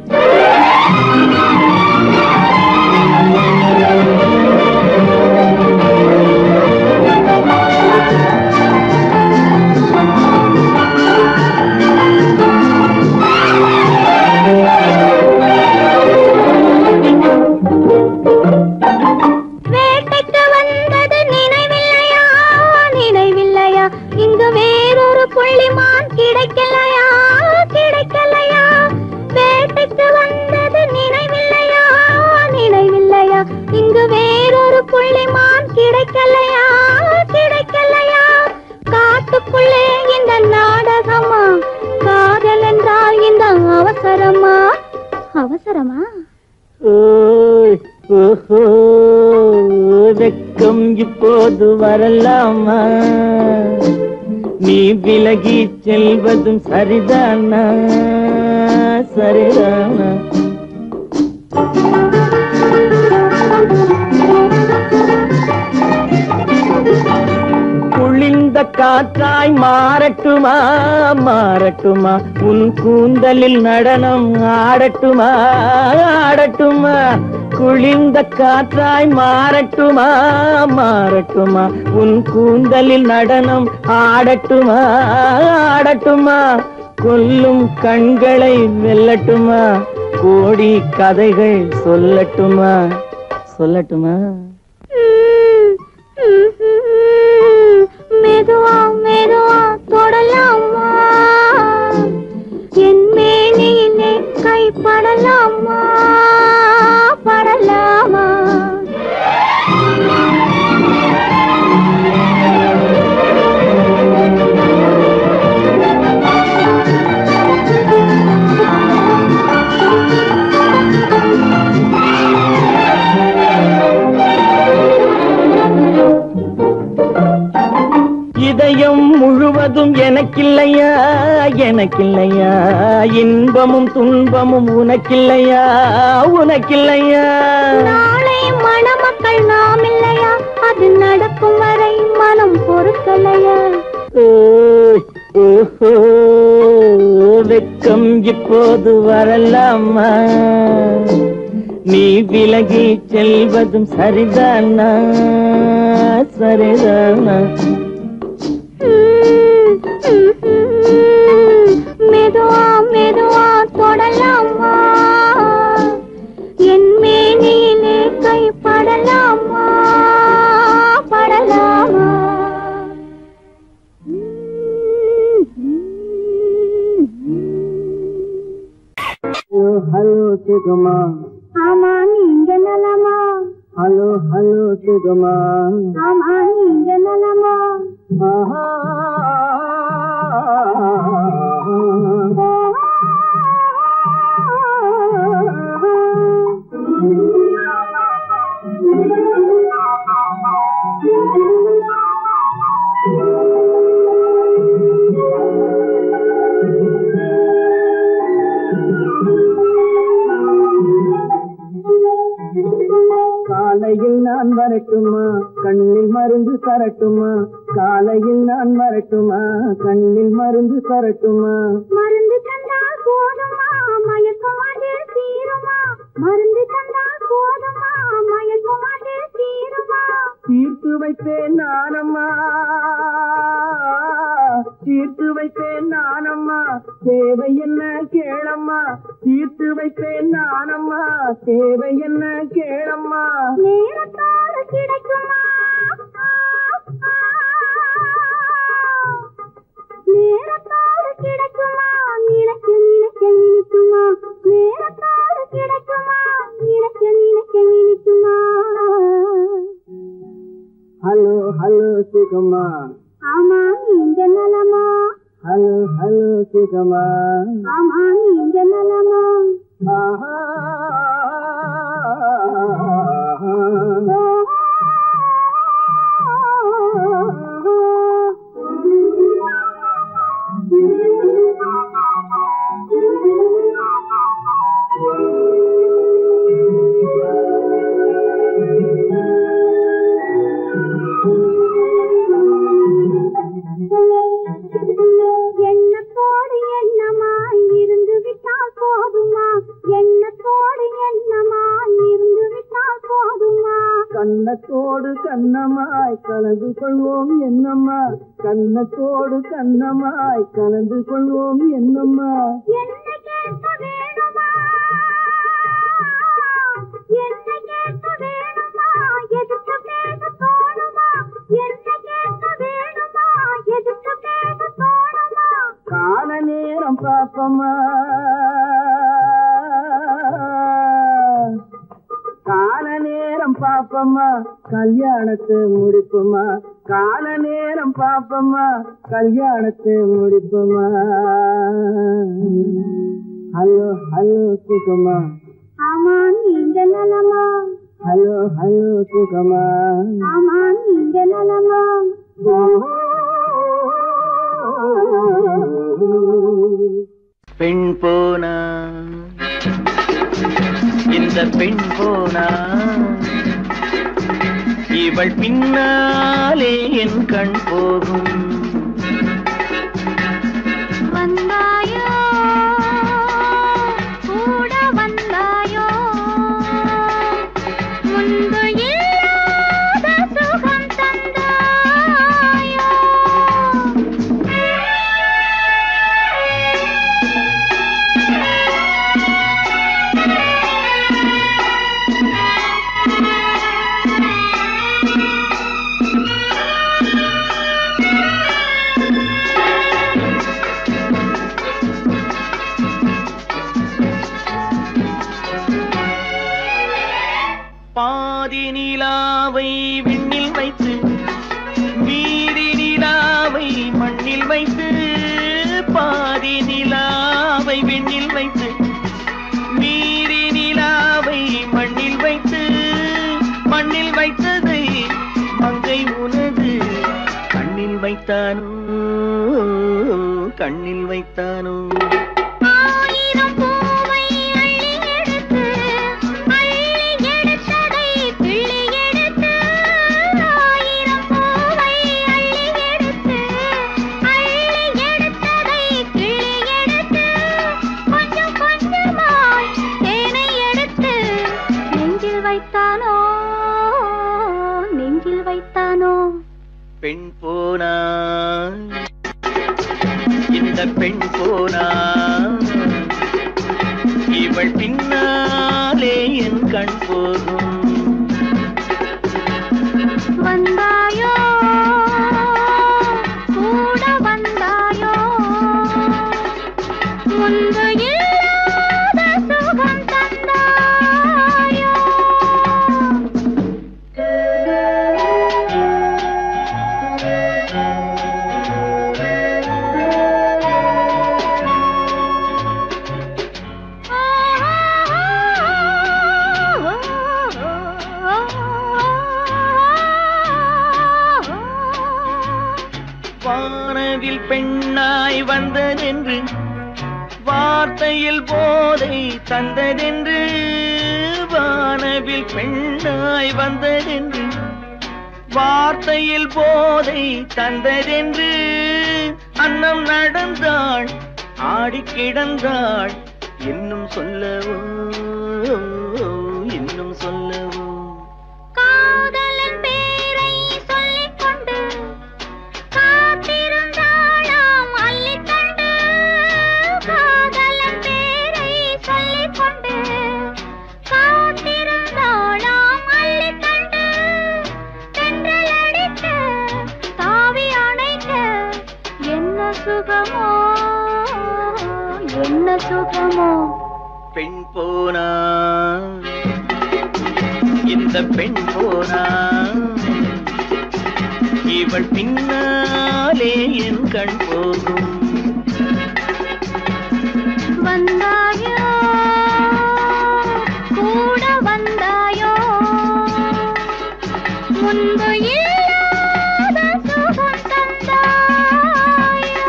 வேட்டைக்கு வந்தது நினைவில்லையா நினைவில்லையா. இங்கு வேறொரு புள்ளிமான் கிடைக்கலையா கிடைக்கலையா. வேட்டைக்கு வந்தது நினைவில்லையா நினைவில்லையா. இங்கு வேறொரு புள்ளிமான் கிடைக்கலையா கிடைக்கலையா. காட்டுக்குள்ளே இந்த நாடகமா. காதல் என்றால் இந்த அவசரமா அவசரமா. வெக்கம் இப்போது வரலாமா. நீ விலகி செல்வதும் சரிதானா சரிதானா. குளிர்ந்த காற்றாய் மாறட்டுமா மாறட்டுமா. உன் கூந்தலில் நடனம் ஆடட்டுமா ஆடட்டுமா. குளிர்ந்த காற்றாய் மாறட்டுமா மாறட்டுமா. உன் கூந்தலில் நடனம் ஆடட்டுமா ஆடட்டுமா. கொல்லும் கண்களை வெல்லட்டுமா. கோடி கதைகள் சொல்லட்டுமா சொல்லட்டுமா. மெதுவா மெதுவா தொடலாமா என் மேனியிலே கை படலாமா படலாமா. இதயம் முழு முழுவதும் எனக்கில்லையா எனக்கில்லையா, இன்பமும் துன்பமும் உனக்கில்லையா உனக்கில்லையா. நாளை மணமக்கள் நாம் இல்லையா, அது நடக்கும் வரை மனம் பொறுக்கலையா. ஓஹோ வெக்கம் இப்போது வரலாமா, நீ விலகி செல்வதும் சரிதானா சரிதானா. மெதுவா மெதுவா தொடலாமா, என் மேனியிலே கை படலாமா படலாமா. ஹலோ சுகமா, ஆமா நீங்க நலமா. ஹலோ ஹலோ சுகமா, ஆமா நீங்க நலமா. ஆஹா காலையில் நான் வரட்டுமா, கண்ணில் மருந்து தரட்டுமா, காலையில் நான் வரட்டுமா, கண்ணில் மருந்து தரட்டுமா. மருந்து தந்தால் போதுமா, மயக்கமாதே தீருமா. மருந்து தந்தால் போதுமா, மயக்கமாதே தீருமா. தீர்த்து வைத்தேன் நானம்மா, தீர்த்து வைத்தேன் நானம்மா, தேவை என்ன கேளம்மா. தீர்த்து வைத்தேன் நானம்மா, தேவை என்ன கேளம்மா. நேரத்தோடு கிடைக்குமா, நேரத்தோடு கிடைக்குமா, நினைக்க நினைக்க நினைக்குமா. நேரத்தோடு கிடைக்குமா, நினைக்க நினைக்க நினைக்குமா. ஹலோ ஹலோ சுகமா, ஆமா நீங்க நலமா. ஹலோ ஹலோ சுகமா, ஆமா நீங்க நலமா. ஆஹா எண்ணத்தோடு எண்ணமாய் இருந்து விட்டால் போதுமா, எண்ணத்தோடு எண்ணமாய் இருந்து விட்டால் போதுமா. கண்ணத்தோடு கண்ணமாய் கலந்து கொள்வோம் என்னம்மா, கண்ணத்தோடு கண்ணமாய் கலந்து கொள்வோம் என்னம்மா. என்னை கேட்க வேணுமா, என்னை கேட்க வேணுமா, எதுக்கு பேச தோணுமா. என்னை கேட்க வேணுமா, எதுக்கு பேச தோணுமா. கால நேரம் பாப்பமா, கால நேரம் பாப்பமா, கல்யாணத்தை முடிப்புமா. கால நேரம் பாப்பமா, கல்யாணத்தை முடிப்புமா. ஹலோ ஹலோ சுகமா, ஆமா நீங்க நலமா. ஹலோ ஹலோ சுகமா, ஆமா நீங்க நலமா. பெண் போனா இந்த பெண் போனா, இவள் பின்னாலே என் கண் போகும். வந்தாயோ கூட வந்தாயோ, முன்பு இல்லாத சுகம் தந்தாயோ. பாதி நிலாவை விண்ணில் வைத்து, மீதி நிலாவை மண்ணில் வைத்து. பாதி நிலாவை விண்ணில் வைத்து, மீதி நிலாவை மண்ணில் வைத்து. மண்ணில் வைத்ததை மங்கை உனது கண்ணில் வைத்தானோ கண்ணில் வைத்தானோ ஆயிரம் பூவை அள்ளி எடுத்து அள்ளி எடுத்ததை கிள்ளி எடுத்து ஆயிரம் பூவை அள்ளி எடுத்து அள்ளி எடுத்ததை கிள்ளி எடுத்து கொஞ்சம் கொஞ்சமாய் தேனை எடுத்து நெஞ்சில் வைத்தானோ நெஞ்சில் வைத்தானோ பெண் போனா இந்த பெண் போனா இவள் பின்னாலே என் கண் போகும் வந்தாயோ கூட வந்தாயோ முன்பு இல்லாத சுகம் தந்தாயோ வானவில் பெண்ணாய் வந்ததென்று வார்த்தையில் போதை தந்ததென்று வானவில் பெண்ணாய் வந்ததென்று வார்த்தையில் போதை தந்ததென்று அன்னம் நடந்தாள் ஆடி கிடந்தாள் இன்னும் சொல்லவோ இன்னும் சொல்லவோ காதலன் பேரை சொல்லிக் கொண்டு காத்திருந்தாளாம் அள்ளிக்கண்டு காதலன் பேரை சொல்லிக் கொண்டு காத்திருந்தாளாம் அள்ளிக்கண்டு தென்றல் அடிக்க தாவி அணைக்க என்ன சுகமோ என்ன சுகமோ பெண் போனா இந்த பெண் போனா இவள் பின்னாலே என் கண் போகும் வந்தாயோ கூட வந்தாயோ முன்பு இல்லாத சுகம் தந்தாயோ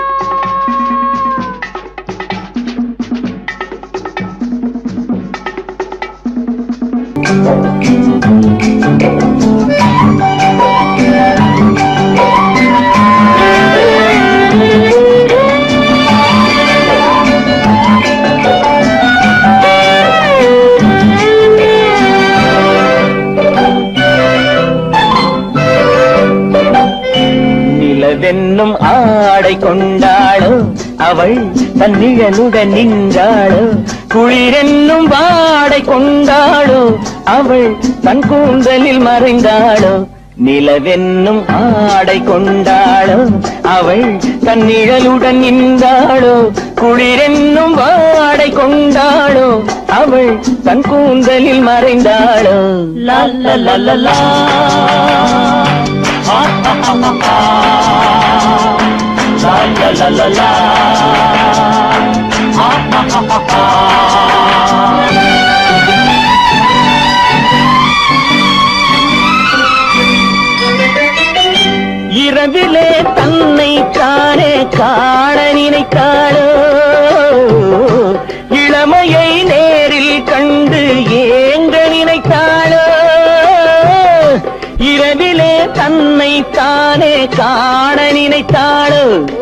நிலவென்னும் ஆடை கொண்டாளோ அவள் தன் நிழலுடன் நின்றாளோ குளிரென்னும் வாடை கொண்டாளோ அவள் தன் கூந்தலில் மறைந்தாளோ நிலவென்னும் ஆடை கொண்டாளோ அவள் தன் நிழலுடன் நின்றாளோ குளிரென்னும் வாடை கொண்டாளோ அவள் தன் கூந்தலில் மறைந்தாளோ லா லா லா லா லா லா லா லா லா லா இரவிலே தன்னை காணே காண நினைத்தாளோ இளமையை நேரில் கண்டு ஏங்க நினைத்தாளோ இரவிலே தன்னை தானே காண நினைத்தாளோ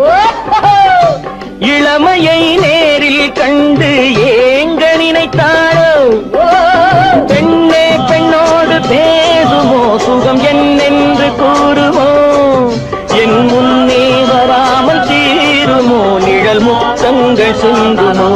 இளமையை நேரில் கண்டு ஏங்க நினைத்தாளோ பெண்ணே பெண்ணோடு பேசுமோ சுகம் என்னென்று கூறுமோ என் முன்னே வராமல் தீருமோ நிழல் முத்தங்கள் சிந்துமோ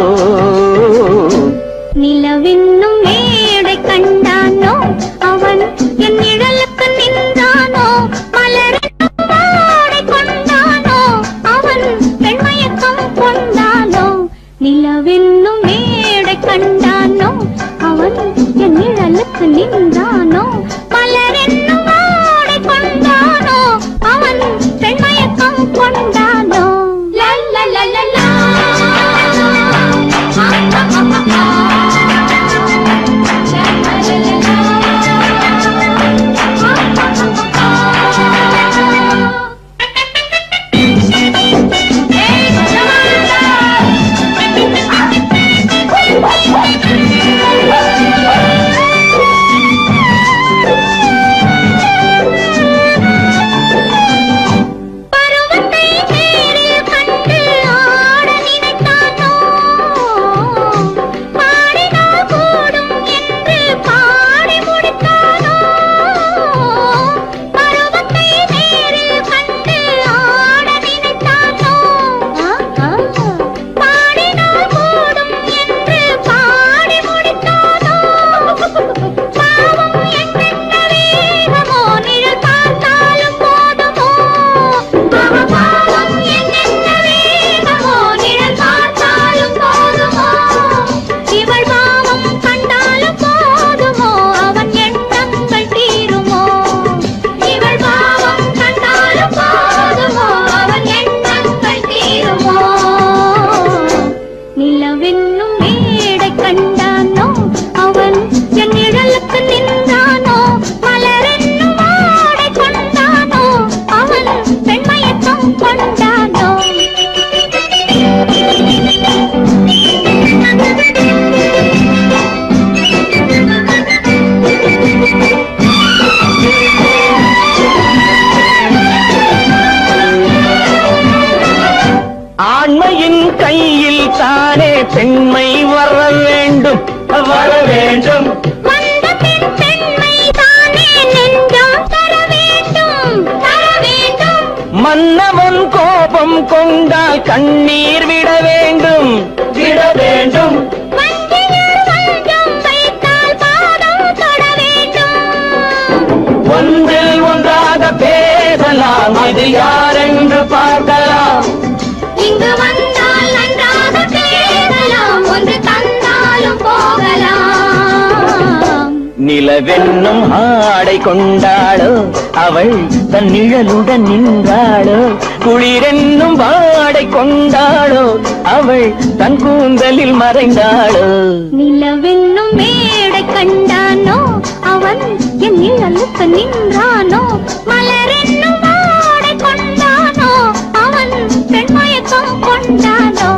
நிலவென்னும் மேடை கண்டானோ அவன் என் நிழலுக்கு நின்றானோ மலரென்னும் வாடை கொண்டானோ அவன் பெண்மயக்கம் கொண்டானோ நிலவென்னும் மேடை கண்டானோ அவன் என் நிழலுக்கு பெண்மை வர வேண்டும் வர வேண்டும் வந்த பெண் பெண்மை தானே நெஞ்சம் தர வேண்டும் தர வேண்டும் மன்னவன் கோபம் கொண்டால் கண்ணீர் விட வேண்டும் விட வேண்டும் வஞ்சியர் வஞ்சம் வைத்தால் பாதம் தொட வேண்டும் ஒன்றில் ஒன்றாக பேசலாம் அது யாரென்று பார்க்கலாம் இங்கு வந்தால் நன்றாக பேசலாம் ஒன்று தந்தாலும் போகலாம் நிலவென்னும் ஆடை கொண்டாளோ அவள் தன் நிழலுடன் நின்றாளோ குளிரென்னும் வாடை கொண்டாளோ அவள் தன் கூந்தலில் மறைந்தாளோ நிலவென்னும் மேடை கண்டானோ அவன் என் நிழலுக்கு நின்றானோ மலரென்னும் வாடை கொண்டானோ அவன் பெண்மயக்கம் கொண்டானோ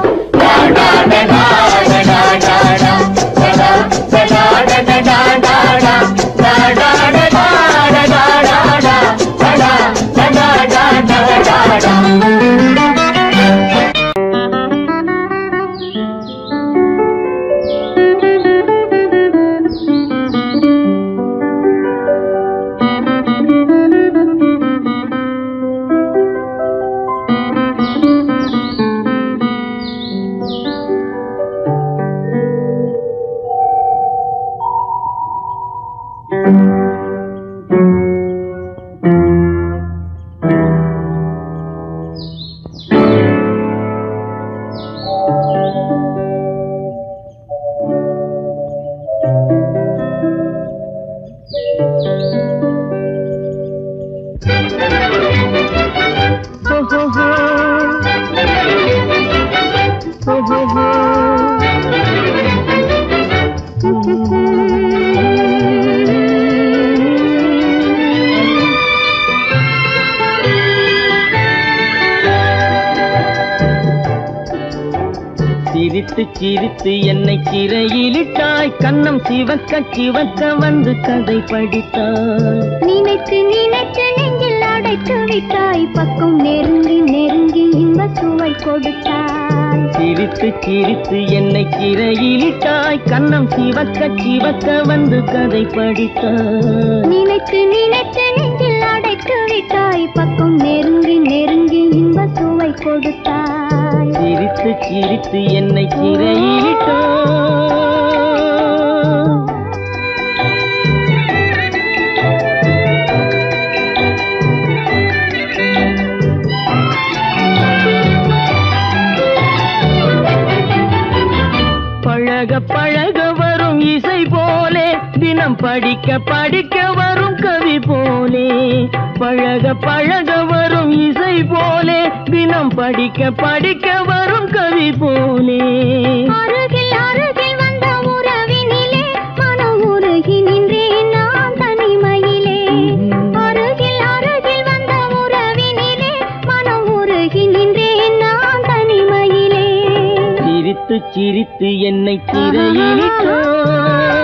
சிரித்து சிரித்து என்னை சிறையிலிட்டாய் கண்ணம் சிவக்க சிவக்க வந்து கதை படித்தாய் நினைத்து நினைத்து நெஞ்சில் அடைத்து விட்டாய் பக்கம் நெருங்கி நெருங்கி இன்ப சுவை கொடுத்தாய் சிரித்து சிரித்து என்னை சிறையிலிட்டாய் கண்ணம் சிவக்க சிவக்க வந்து கதை படித்தாய் நினைத்து நினைத்து நெஞ்சில் அடைத்து விட்டாய் பக்கம் நெருங்கி நெருங்கி இன்ப சுவை கொடுத்தாய் சிரித்து சிரித்து என்னை சிறையிலிட்டாய் பழக பழக வரும் இசை போலே தினம் படிக்க படிக்க வரும் கவி போலே பழக பழக வரும் இசை போலே தினம் படிக்க படிக்க வரும் கவி போலே அருகில் அருகில் வந்த உறவினிலே மனம் உருகி நின்றேன் நான் தனிமையிலே அருகில் அருகில் வந்த உறவினிலே மனம் உருகி நின்றேன் நான் தனிமையிலே சிரித்து சிரித்து என்னை சிறையிலிட்டாய்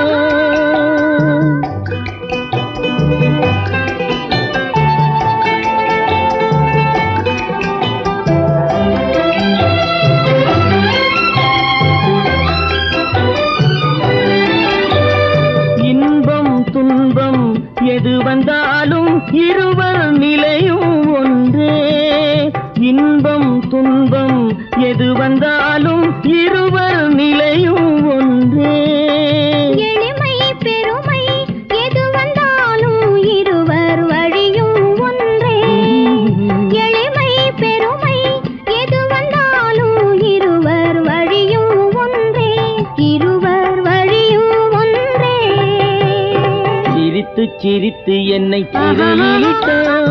இன்பம் துன்பம் எது வந்தாலும் இருவர் நிலையும் ஒன்றே இன்பம் துன்பம் எது வந்தாலும் இருவர் நிலையும் ஒன்றே எளிமை பெருமை எது வந்தாலும் இருவர் வழியும் ஒன்றே எளிமை பெருமை எது வந்தாலும் இருவர் வழியும் ஒன்றே இருவர் வழியும் ஒன்றே சிரித்து சிரித்து என்னை சிறையிலிட்டாய்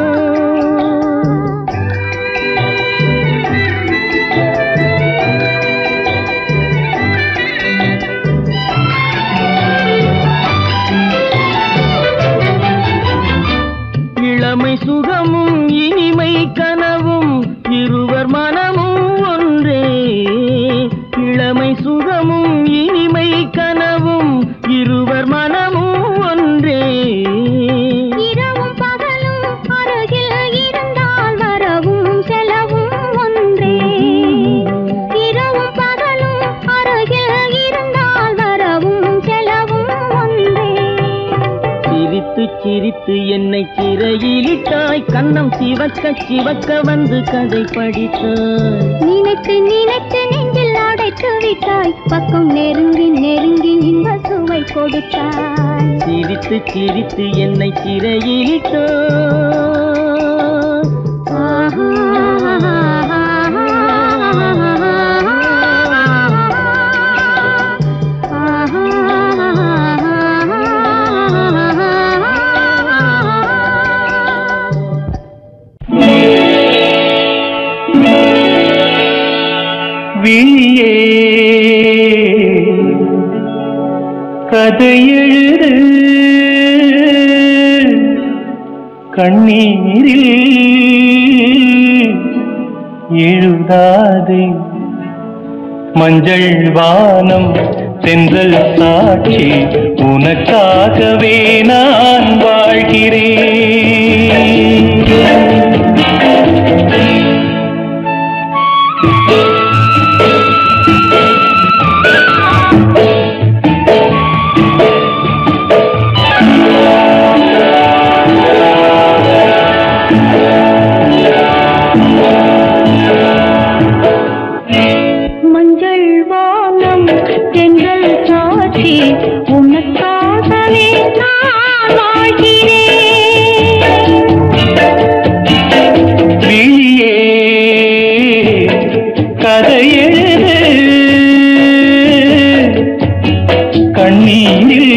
இளமை சுகமும் இனிமை கனவும் இருவர் மனமும் ஒன்றே இளமை சுகமும் இனிமை கனவும் இருவர் மனமும் ஒன்றே இரவும் பகலும் அருகில் இருந்தால் வரவும் செலவும் ஒன்றே இரவும் பகலும் சிரித்து என்னை சிறையிலிட்டாய் கண்ணம் சிவக்க சிவக்க வந்து கதை படித்தாய் நினைத்து நினைத்து நெஞ்சில் அடைத்து விட்டாய் பக்கம் நெருங்கி நெருங்கி இன்ப சுவை கொடுத்தாய் சிரித்து சிரித்து என்னை சிறையிலிட்டாய் விழியே கதை எழுது கண்ணீரில் எழுதாதே மஞ்சள் வானம் தென்றல் சாட்சி உனக்காகவே நான் வாழ்கிறேன் உனக்காகவே நான் வாழ்கிறேன் விழியே கதை எழுது கண்ணீரில்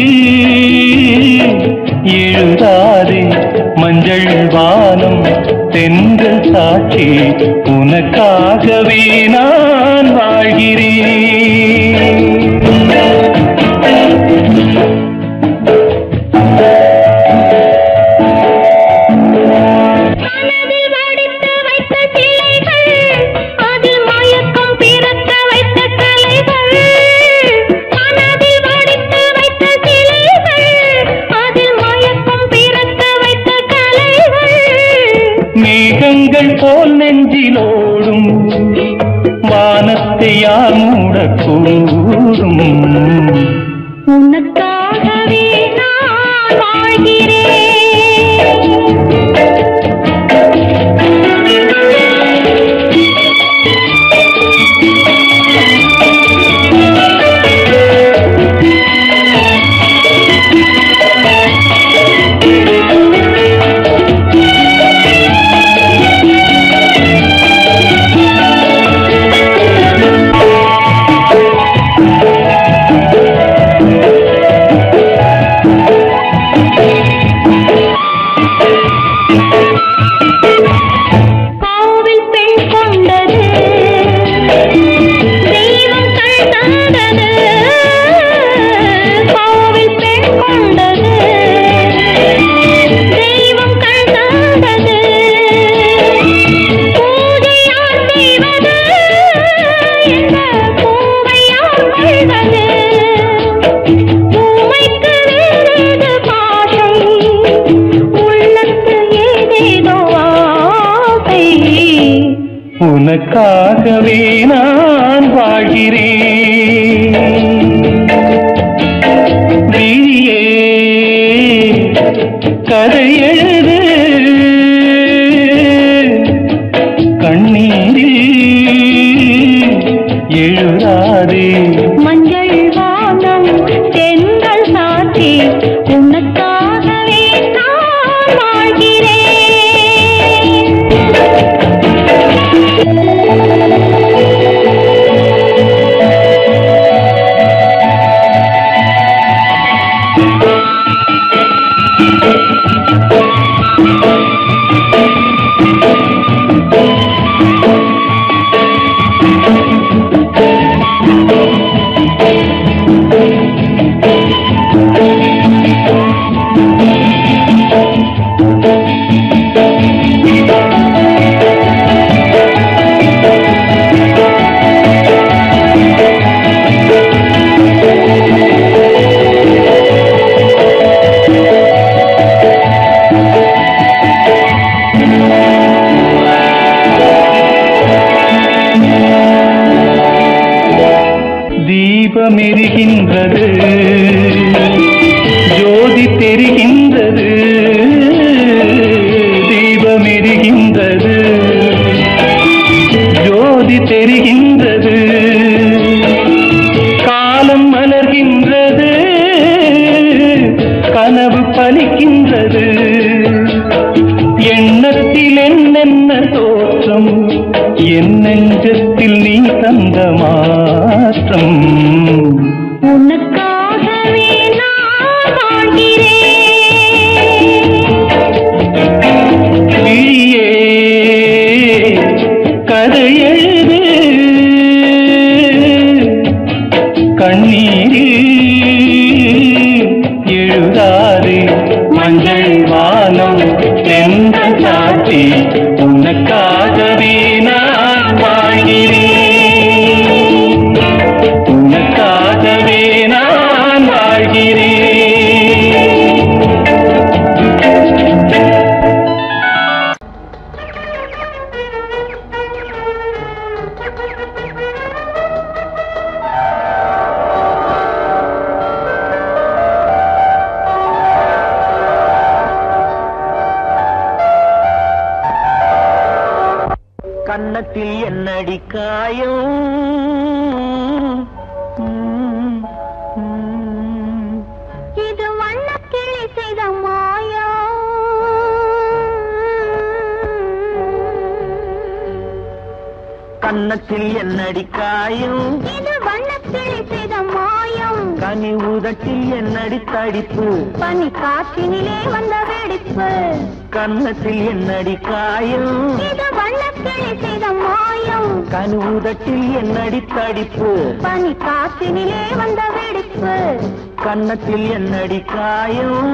எழுதாதே மஞ்சள் வானம் தென்றல் சாட்சி உனக்காகவே நான் வாழ்கிறேன் மேகங்கள் போல் நெஞ்சிலோடும் வானத்தை யார் மூடக்கூடும் உனக்காகவே நான் வாழ்கிறேன் உனக்காகவே நான் வாழ்கிறேன் விழியே கதை எழுது கண்ணீரில் எழுதாதே மஞ்சள் வானம் தென்றல் சாட்சி உனக்காகவே நான் வாழ்கிறேன் தீபமெரிகின்றது ஜோதி தெரிகின்றது நின்றது. எண்ணத்தில் என்னென்ன தோற்றம், என் நெஞ்சத்தில் நீ தந்த மாற்றம். உனக்காகவே நான் வாழ்கிறேன். விழியே கதை எழுது, கண்ணீரில் எழுதாது. மஞ்சள் வானம் என்ற சாட்சி, உனக்காகவே நான் வாழ்கிறேன். உனக்காகவே நான் வாழ்கிறேன். கன்னத்தில் என்னடி காயம், இது வண்ணக்கிளி செய்த மாயம். கன்னத்தில் என்னடி காயம், இது வண்ணக்கிளி செய்த மாயம். கனி உதட்டில் என்னடி தடிப்பு, பனி காற்றினிலே வந்த வெடிப்பு. கன்னத்தில் என்னடி காயம், இது வண்ணக்கிளி செய்த மாயம். கனி உதட்டில் என்னடி தடிப்பு, பனி காற்றினிலே வந்த வெடிப்பு. கன்னத்தில் என்னடி காயம்.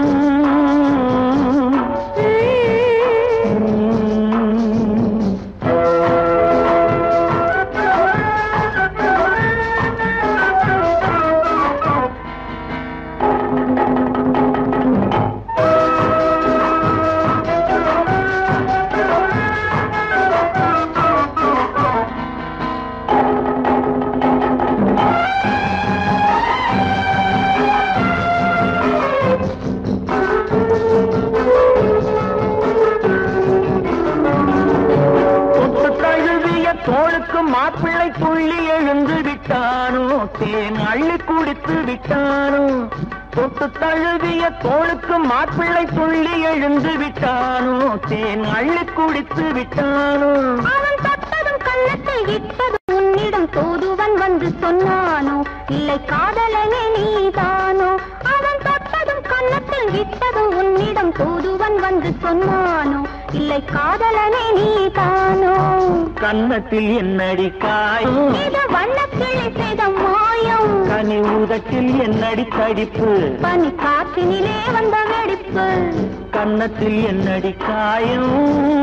தோளுக்கு மாப்பிள்ளை துள்ளி எழுந்து விட்டானோ, தேன் அள்ளி குடித்து விட்டானோ. தொட்டு தழுவிய தோளுக்கு மாப்பிள்ளை துள்ளி எழுந்து விட்டானோ, தேன் அள்ளி குடித்து விட்டானோ. அவன் தொட்டதும் கண்ணத்தில் இட்டதும் உன்னிடம் தூதுவன் வந்து சொன்னானோ, இல்லை காதலனே நீதானோ. அவன் தொட்டதும் கண்ணத்தில் இட்டதும் உன்னிடம் தூதுவன் வந்து சொன்னானோ, இல்லை காதலனே நீதானோ. கன்னத்தில் என்னடி காயம், இது வண்ணக்கிளி செய்த மாயம். கனி உதட்டில் என்னடி தடிப்பு, பனி காற்றினிலே வந்த வெடிப்பு. கன்னத்தில் என்னடி காயம்.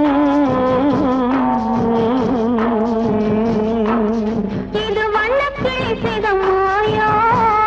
இது வண்ணக்கிளி செய்த மாயம்.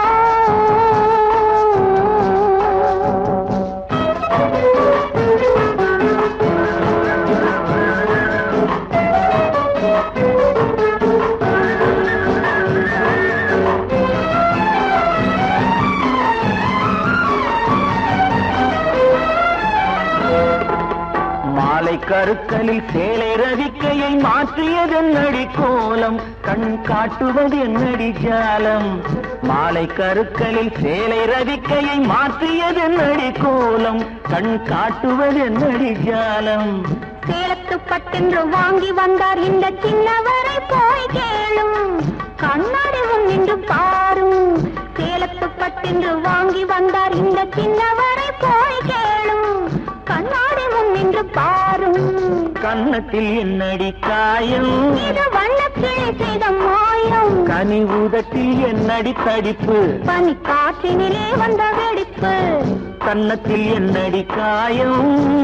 கருக்கலில் சேலை ரவிக்கையை மாற்றியது என்னடி கோலம், கண் காட்டுவது என்னடி ஜாலம். மாலை கருக்கலில் சேலை ரவிக்கையை மாற்றியது என்னடி கோலம், கண் காட்டுவது என்னடி ஜாலம். சேலத்து பட்டென்று வாங்கி வந்தார் இந்த சின்னவரை போய் கேளும், கண்ணாடி முன் நின்று பாரும். சேலத்து பட்டென்று வாங்கி வந்தார் இந்த சின்னவரை போய் கேளும், கண்ணாடி முன் நின்று பாரும். கன்னத்தில் என்னடி காயம், இது வண்ணக்கிளி செய்த மாயம். கனி உதட்டில் என்னடி தடிப்பு, பனி காற்றினிலே வந்த வெடிப்பு. கன்னத்தில் என்னடி காயம்.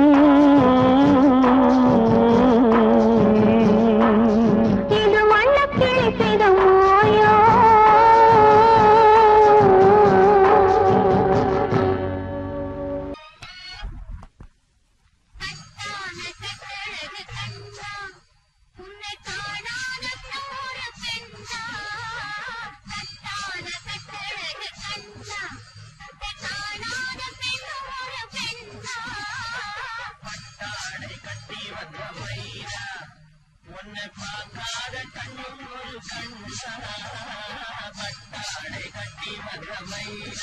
இது வண்ணக்கிளி செய்த மாயம். கட்டி வந்த மயிலா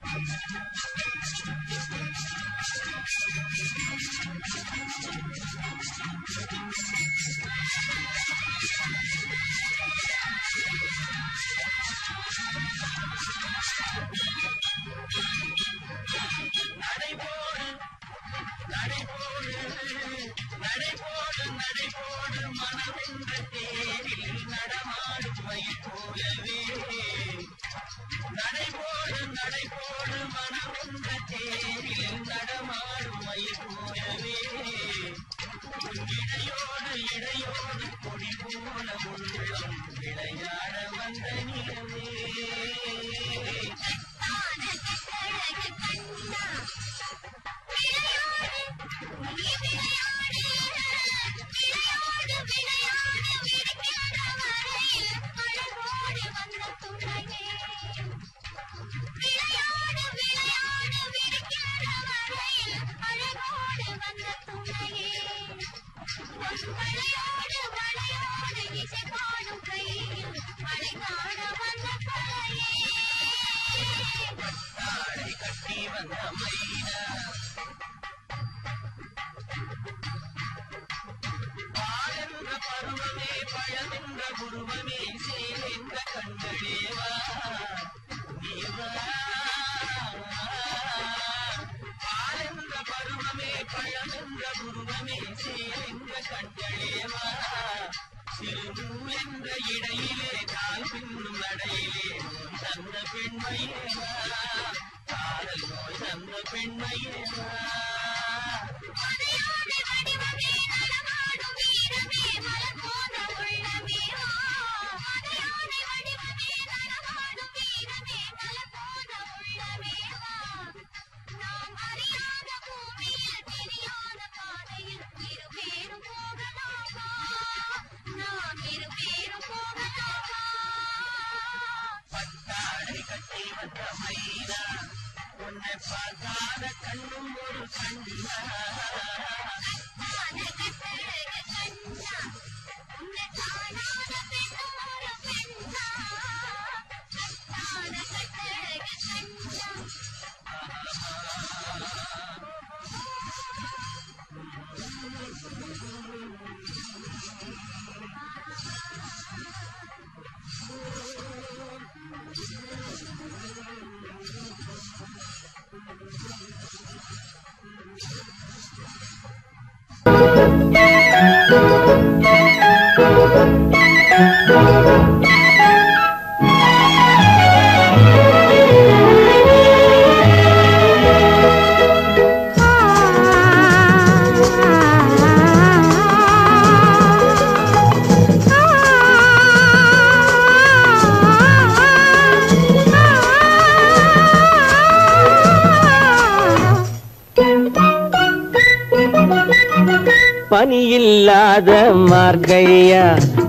பனியில்லாத மார்கழியா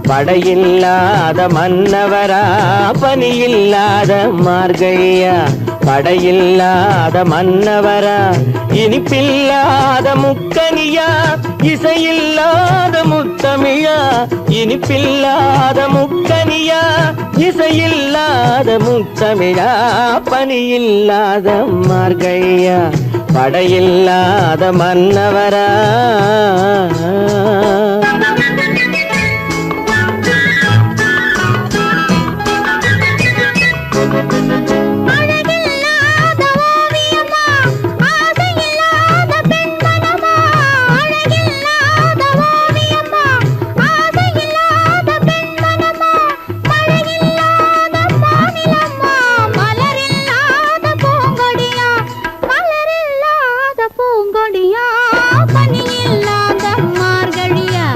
படையில்லாத மன்னவரா பனியில்லாத மார்கழியா படையில்லாத மன்னவரா இனிப்பில்லாத முக்கனியா இசையில்லாத முத்தமிழா இனிப்பில்லாத முக்கனியா இசையில்லாத முத்தமிழா பனியில்லாத மார்கழியா படையில்லாத மன்னவரா பனியில்லாத மார்கழியா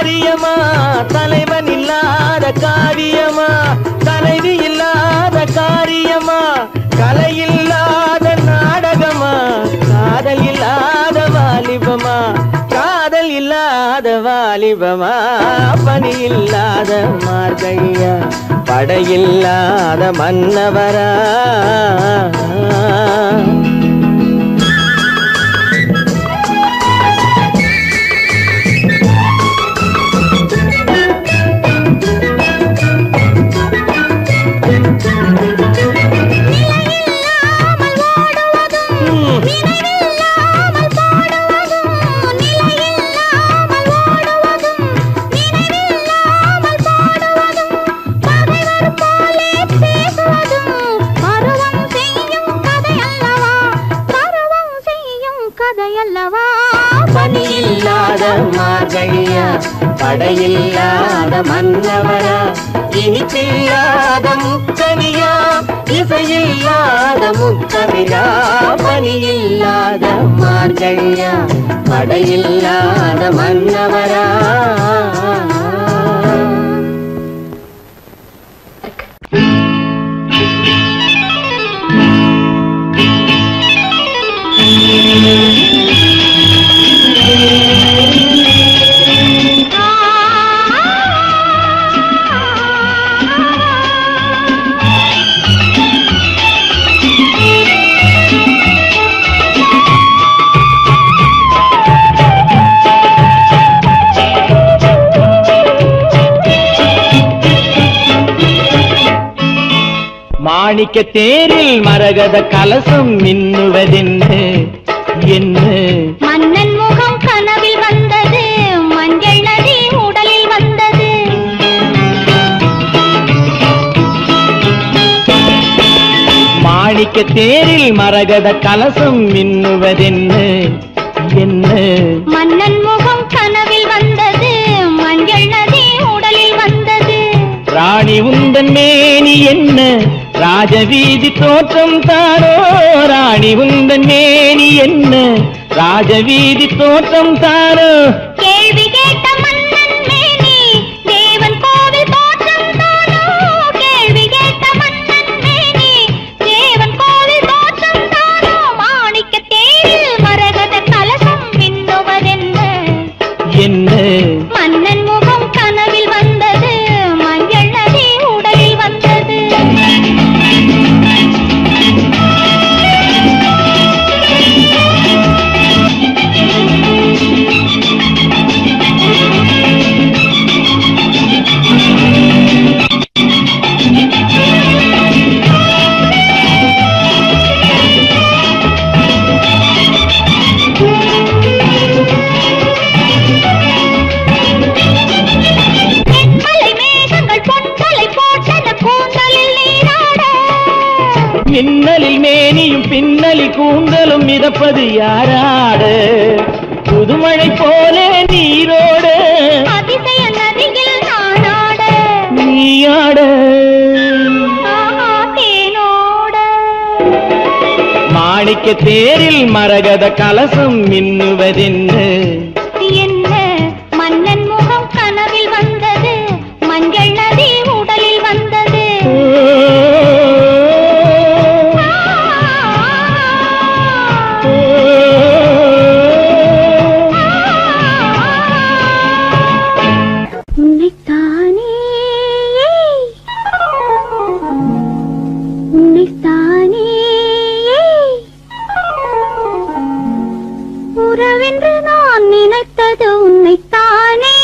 காரியமா தலைவன் இல்லாத காரியமா தலைவி இல்லாத காரியமா கலை இல்லாத நாடகமா காதல் இல்லாத வாலிபமா காதல் இல்லாத வாலிபமா பணி இல்லாத மார்கழியா படையில்லாத மன்னவரா மார்கழியா படையில்லாத மன்னவரா இனிப்பில்லாத முக்கனியா இசையில்லாத முக்கவிரா பணியில்லாத மார்கழியா படையில்லாத மன்னவரா மாணிக்க தேரில் மரகத கலசம் மின்னுவதென்று என்ன மன்னன் முகம் கனவில் வந்தது மஞ்சள் நதி உடலில் வந்தது மாணிக்க தேரில் மரகத கலசம் மின்னுவதென்று என்ன மன்னன் முகம் கனவில் வந்தது மஞ்சள் நதி உடலில் வந்தது ராணி உந்தன் மேனி என்ன ராஜவீதி தோற்றம் தானோ ராணி உந்தன் மேனி என்ன ராஜவீதி தோற்றம் தானோ கேள்வி கேட்ட மன்னன் மேனி தேவன் கோவில் தோற்றம் தானோ கேள்வி கேட்ட மன்னன் மேனி தேவன் கோவில் தோற்றம் தானோ மாணிக்க தேரில் மரகத கலசம் மின்னுவதென்ன என்ன மன்னன் முகம் கனவில் வந்தது மஞ்சள் நதி உடலில் வந்தது மின்னலில் மேனியும் பின்னலி கூந்தலும் மிதப்பது யாராடு புதுமழை போல நீரோடு அதிசய நதியில் நானாட நீயாட தேனோட மாணிக்க தேரில் மரகத கலசம் மின்னுவதென்று என்ன மன்னன் முகம் கனவில் வந்தது மஞ்சள் நதி உடலில் வந்தது உன்னைத்தானே உன்னைத்தானே உறவென்று நான் நினைத்தது உன்னைத்தானே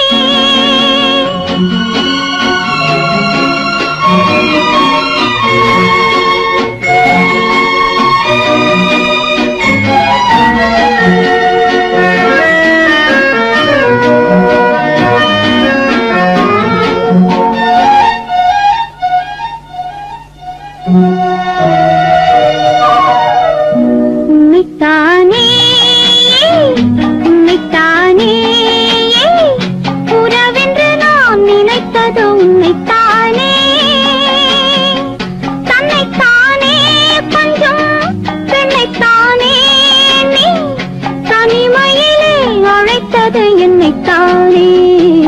உன்னைத்தானே உன்னைத்தானே உறவென்று நான் நினைத்தது உன்னைத்தானே தன்னைத்தானே கொஞ்சம் பெண்ணைத்தானே நீ தனிமையிலே அழைத்தது என்னைத்தானே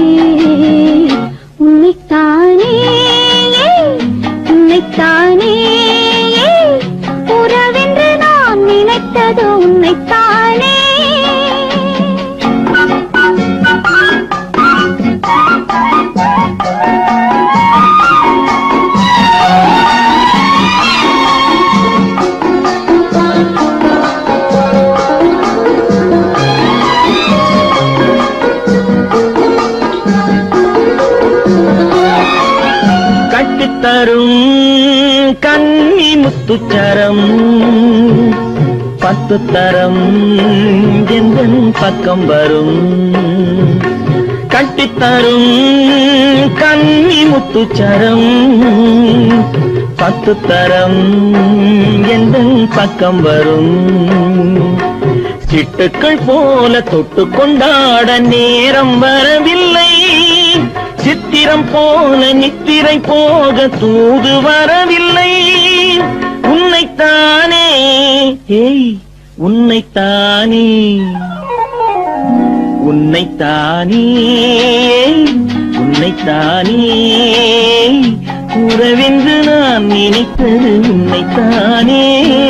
கட்டித்தரும் கன்னி முத்துச்சரம் பத்து தரம் எந்தன் பக்கம் வரும். கட்டித்தரும் கன்னி முத்துச்சரம் பத்து தரம் எந்தன் பக்கம் வரும். சிட்டுக்கள் போல தொட்டு கொண்டாட நேரம் வரவில்லை. சித்திரம் போல நித்திரை போக தூது வரவில்லை. உன்னைத்தானே ஏய் உன்னைத்தானே உன்னைத்தானே உன்னைத்தானே உறவென்று நான் நினைத்தது உன்னைத்தானே.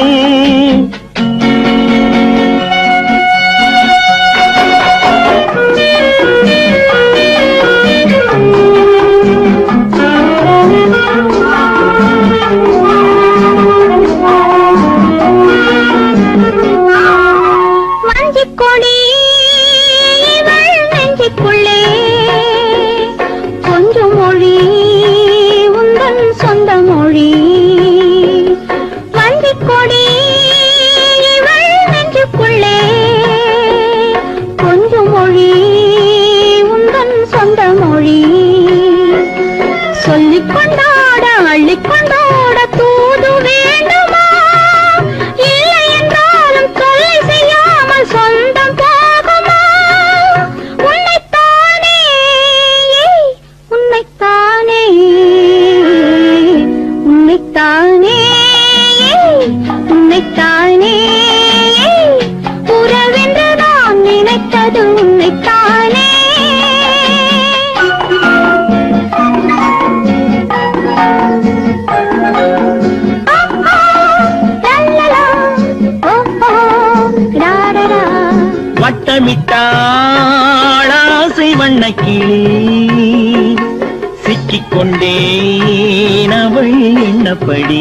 வட்டமிட்டாளாசை வண்ணக்கிளி சிக்கிக்கொண்டேன் அவள் எண்ணப்படி.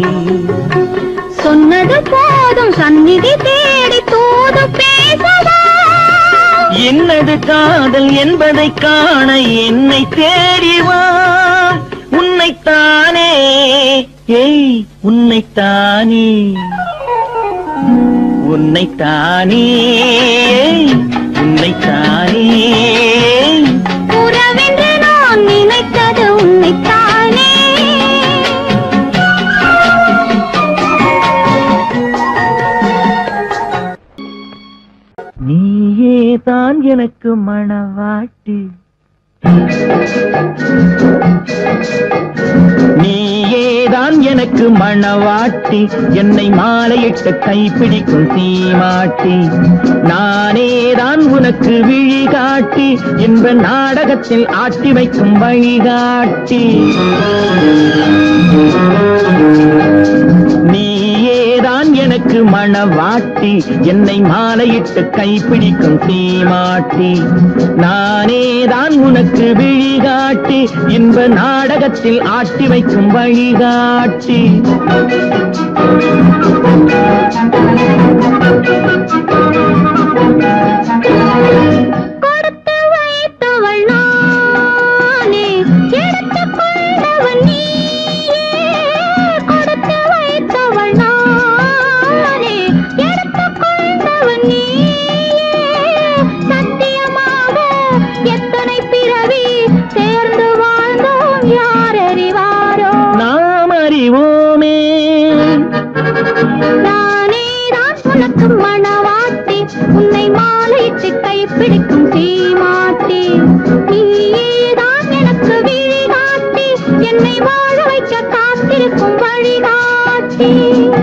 சொன்னது போதும் சந்நிதி தேடி தூது பேசவா. என்னது காதல் என்பதை காண என்னை தேடிவா. உன்னைத்தானே ஏய் உன்னைத்தானே உன்னைத்தானே உன்னைத்தானே உறவென்று நான் நினைத்தது உன்னைத்தானே. நீயே தான் எனக்கு மணவாட்டி. நீயேதான் எனக்கு மணவாட்டி. என்னை மாலையிட்டு கைப்பிடிக்கும் சீமாட்டி. நானேதான் உனக்கு விழிகாட்டி. இன்ப நாடகத்தில் ஆட்டி வைக்கும் வழிகாட்டி. நீயேதான் எனக்கு மணவாட்டி. என்னை மாலையிட்டு கைப்பிடிக்கும் சீமாட்டி. நானேதான் உனக்கு விழிகாட்டி. இன்ப நாடகத்தில் ஆட்டி வைக்கும் வழிகாட்டி. கொடுத்து வைத்தவள் நானே, எடுத்துக் கொண்டவன் நீயே. கொடுத்து வைத்தவள் நானே, எடுத்துக் கொண்டவன் நீயே. சத்தியமாக எத்தனை பிறவி சேர்ந்து வாழ்ந்தோம் யார் அறிவாரோ. நாம் அறிவோமே. நானேதான் உனக்கு மணவாட்டி. உன்னை மாலையிட்டு கைப்பிடிக்கும் சீமாட்டி. நீயேதான் எனக்கு விழிகாட்டி. என்னை வாழ வைக்க காத்திருக்கும் வழிகாட்டி.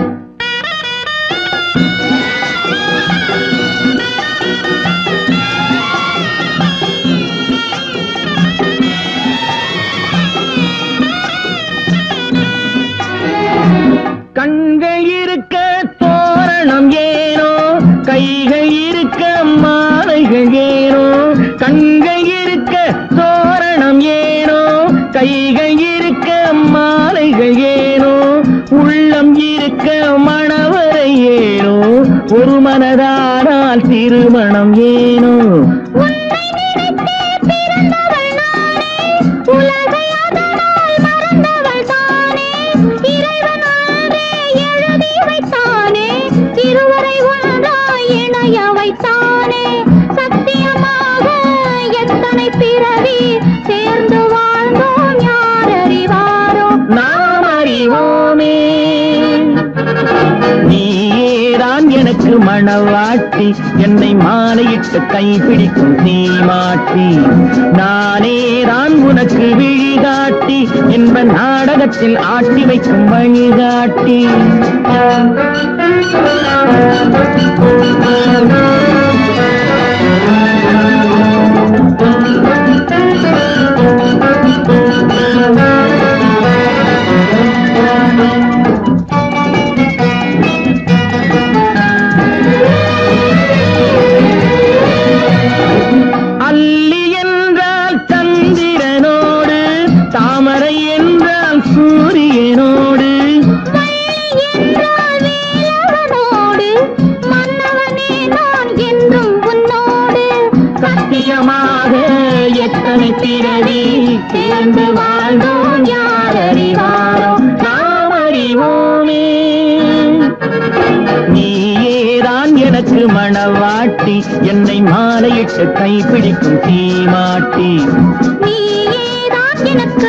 கண்கள் இருக்க தோரணம் ஏனோ, கைகள் இருக்க மாலைகள் ஏனோ. கண்கள் இருக்க தோரணம் ஏனோ, கைகள் இருக்க மாலைகள் ஏனோ. உள்ளம் இருக்க மணவரை ஏனோ, ஒரு மனதானால் திருமணம் ஏனோ. உன்னை நினைத்தே பிறந்தவள் நானே, உலகை அதனால் மறந்தவள் தானே. நீயேதான் எனக்கு மணவாட்டி, என்னை மாலையிட்டு கைப்பிடிக்கும் தீமாட்டி. நானேதான் உனக்கு விழிகாட்டி, என்ப நாடகத்தில் ஆட்டி வைக்கும் வழிகாட்டி. அல்லி என்றால் சந்திரனோடு, தாமரை என்றால் சூரியனோடு, வேலவனோடு, மன்னவனே நான் என்றும் உன்னோடு. சத்தியமாக எத்தனை பிறவி சேர்ந்து வாழ்ந்தோம் யார் அறிவாரோ, நாம் அறிவோமே. நீயேதான் எனக்கு மணவாட்டி, என்னை மாலையிட்டு கைப்பிடிக்கும் தீமாட்டி. நீயேதான் எனக்கு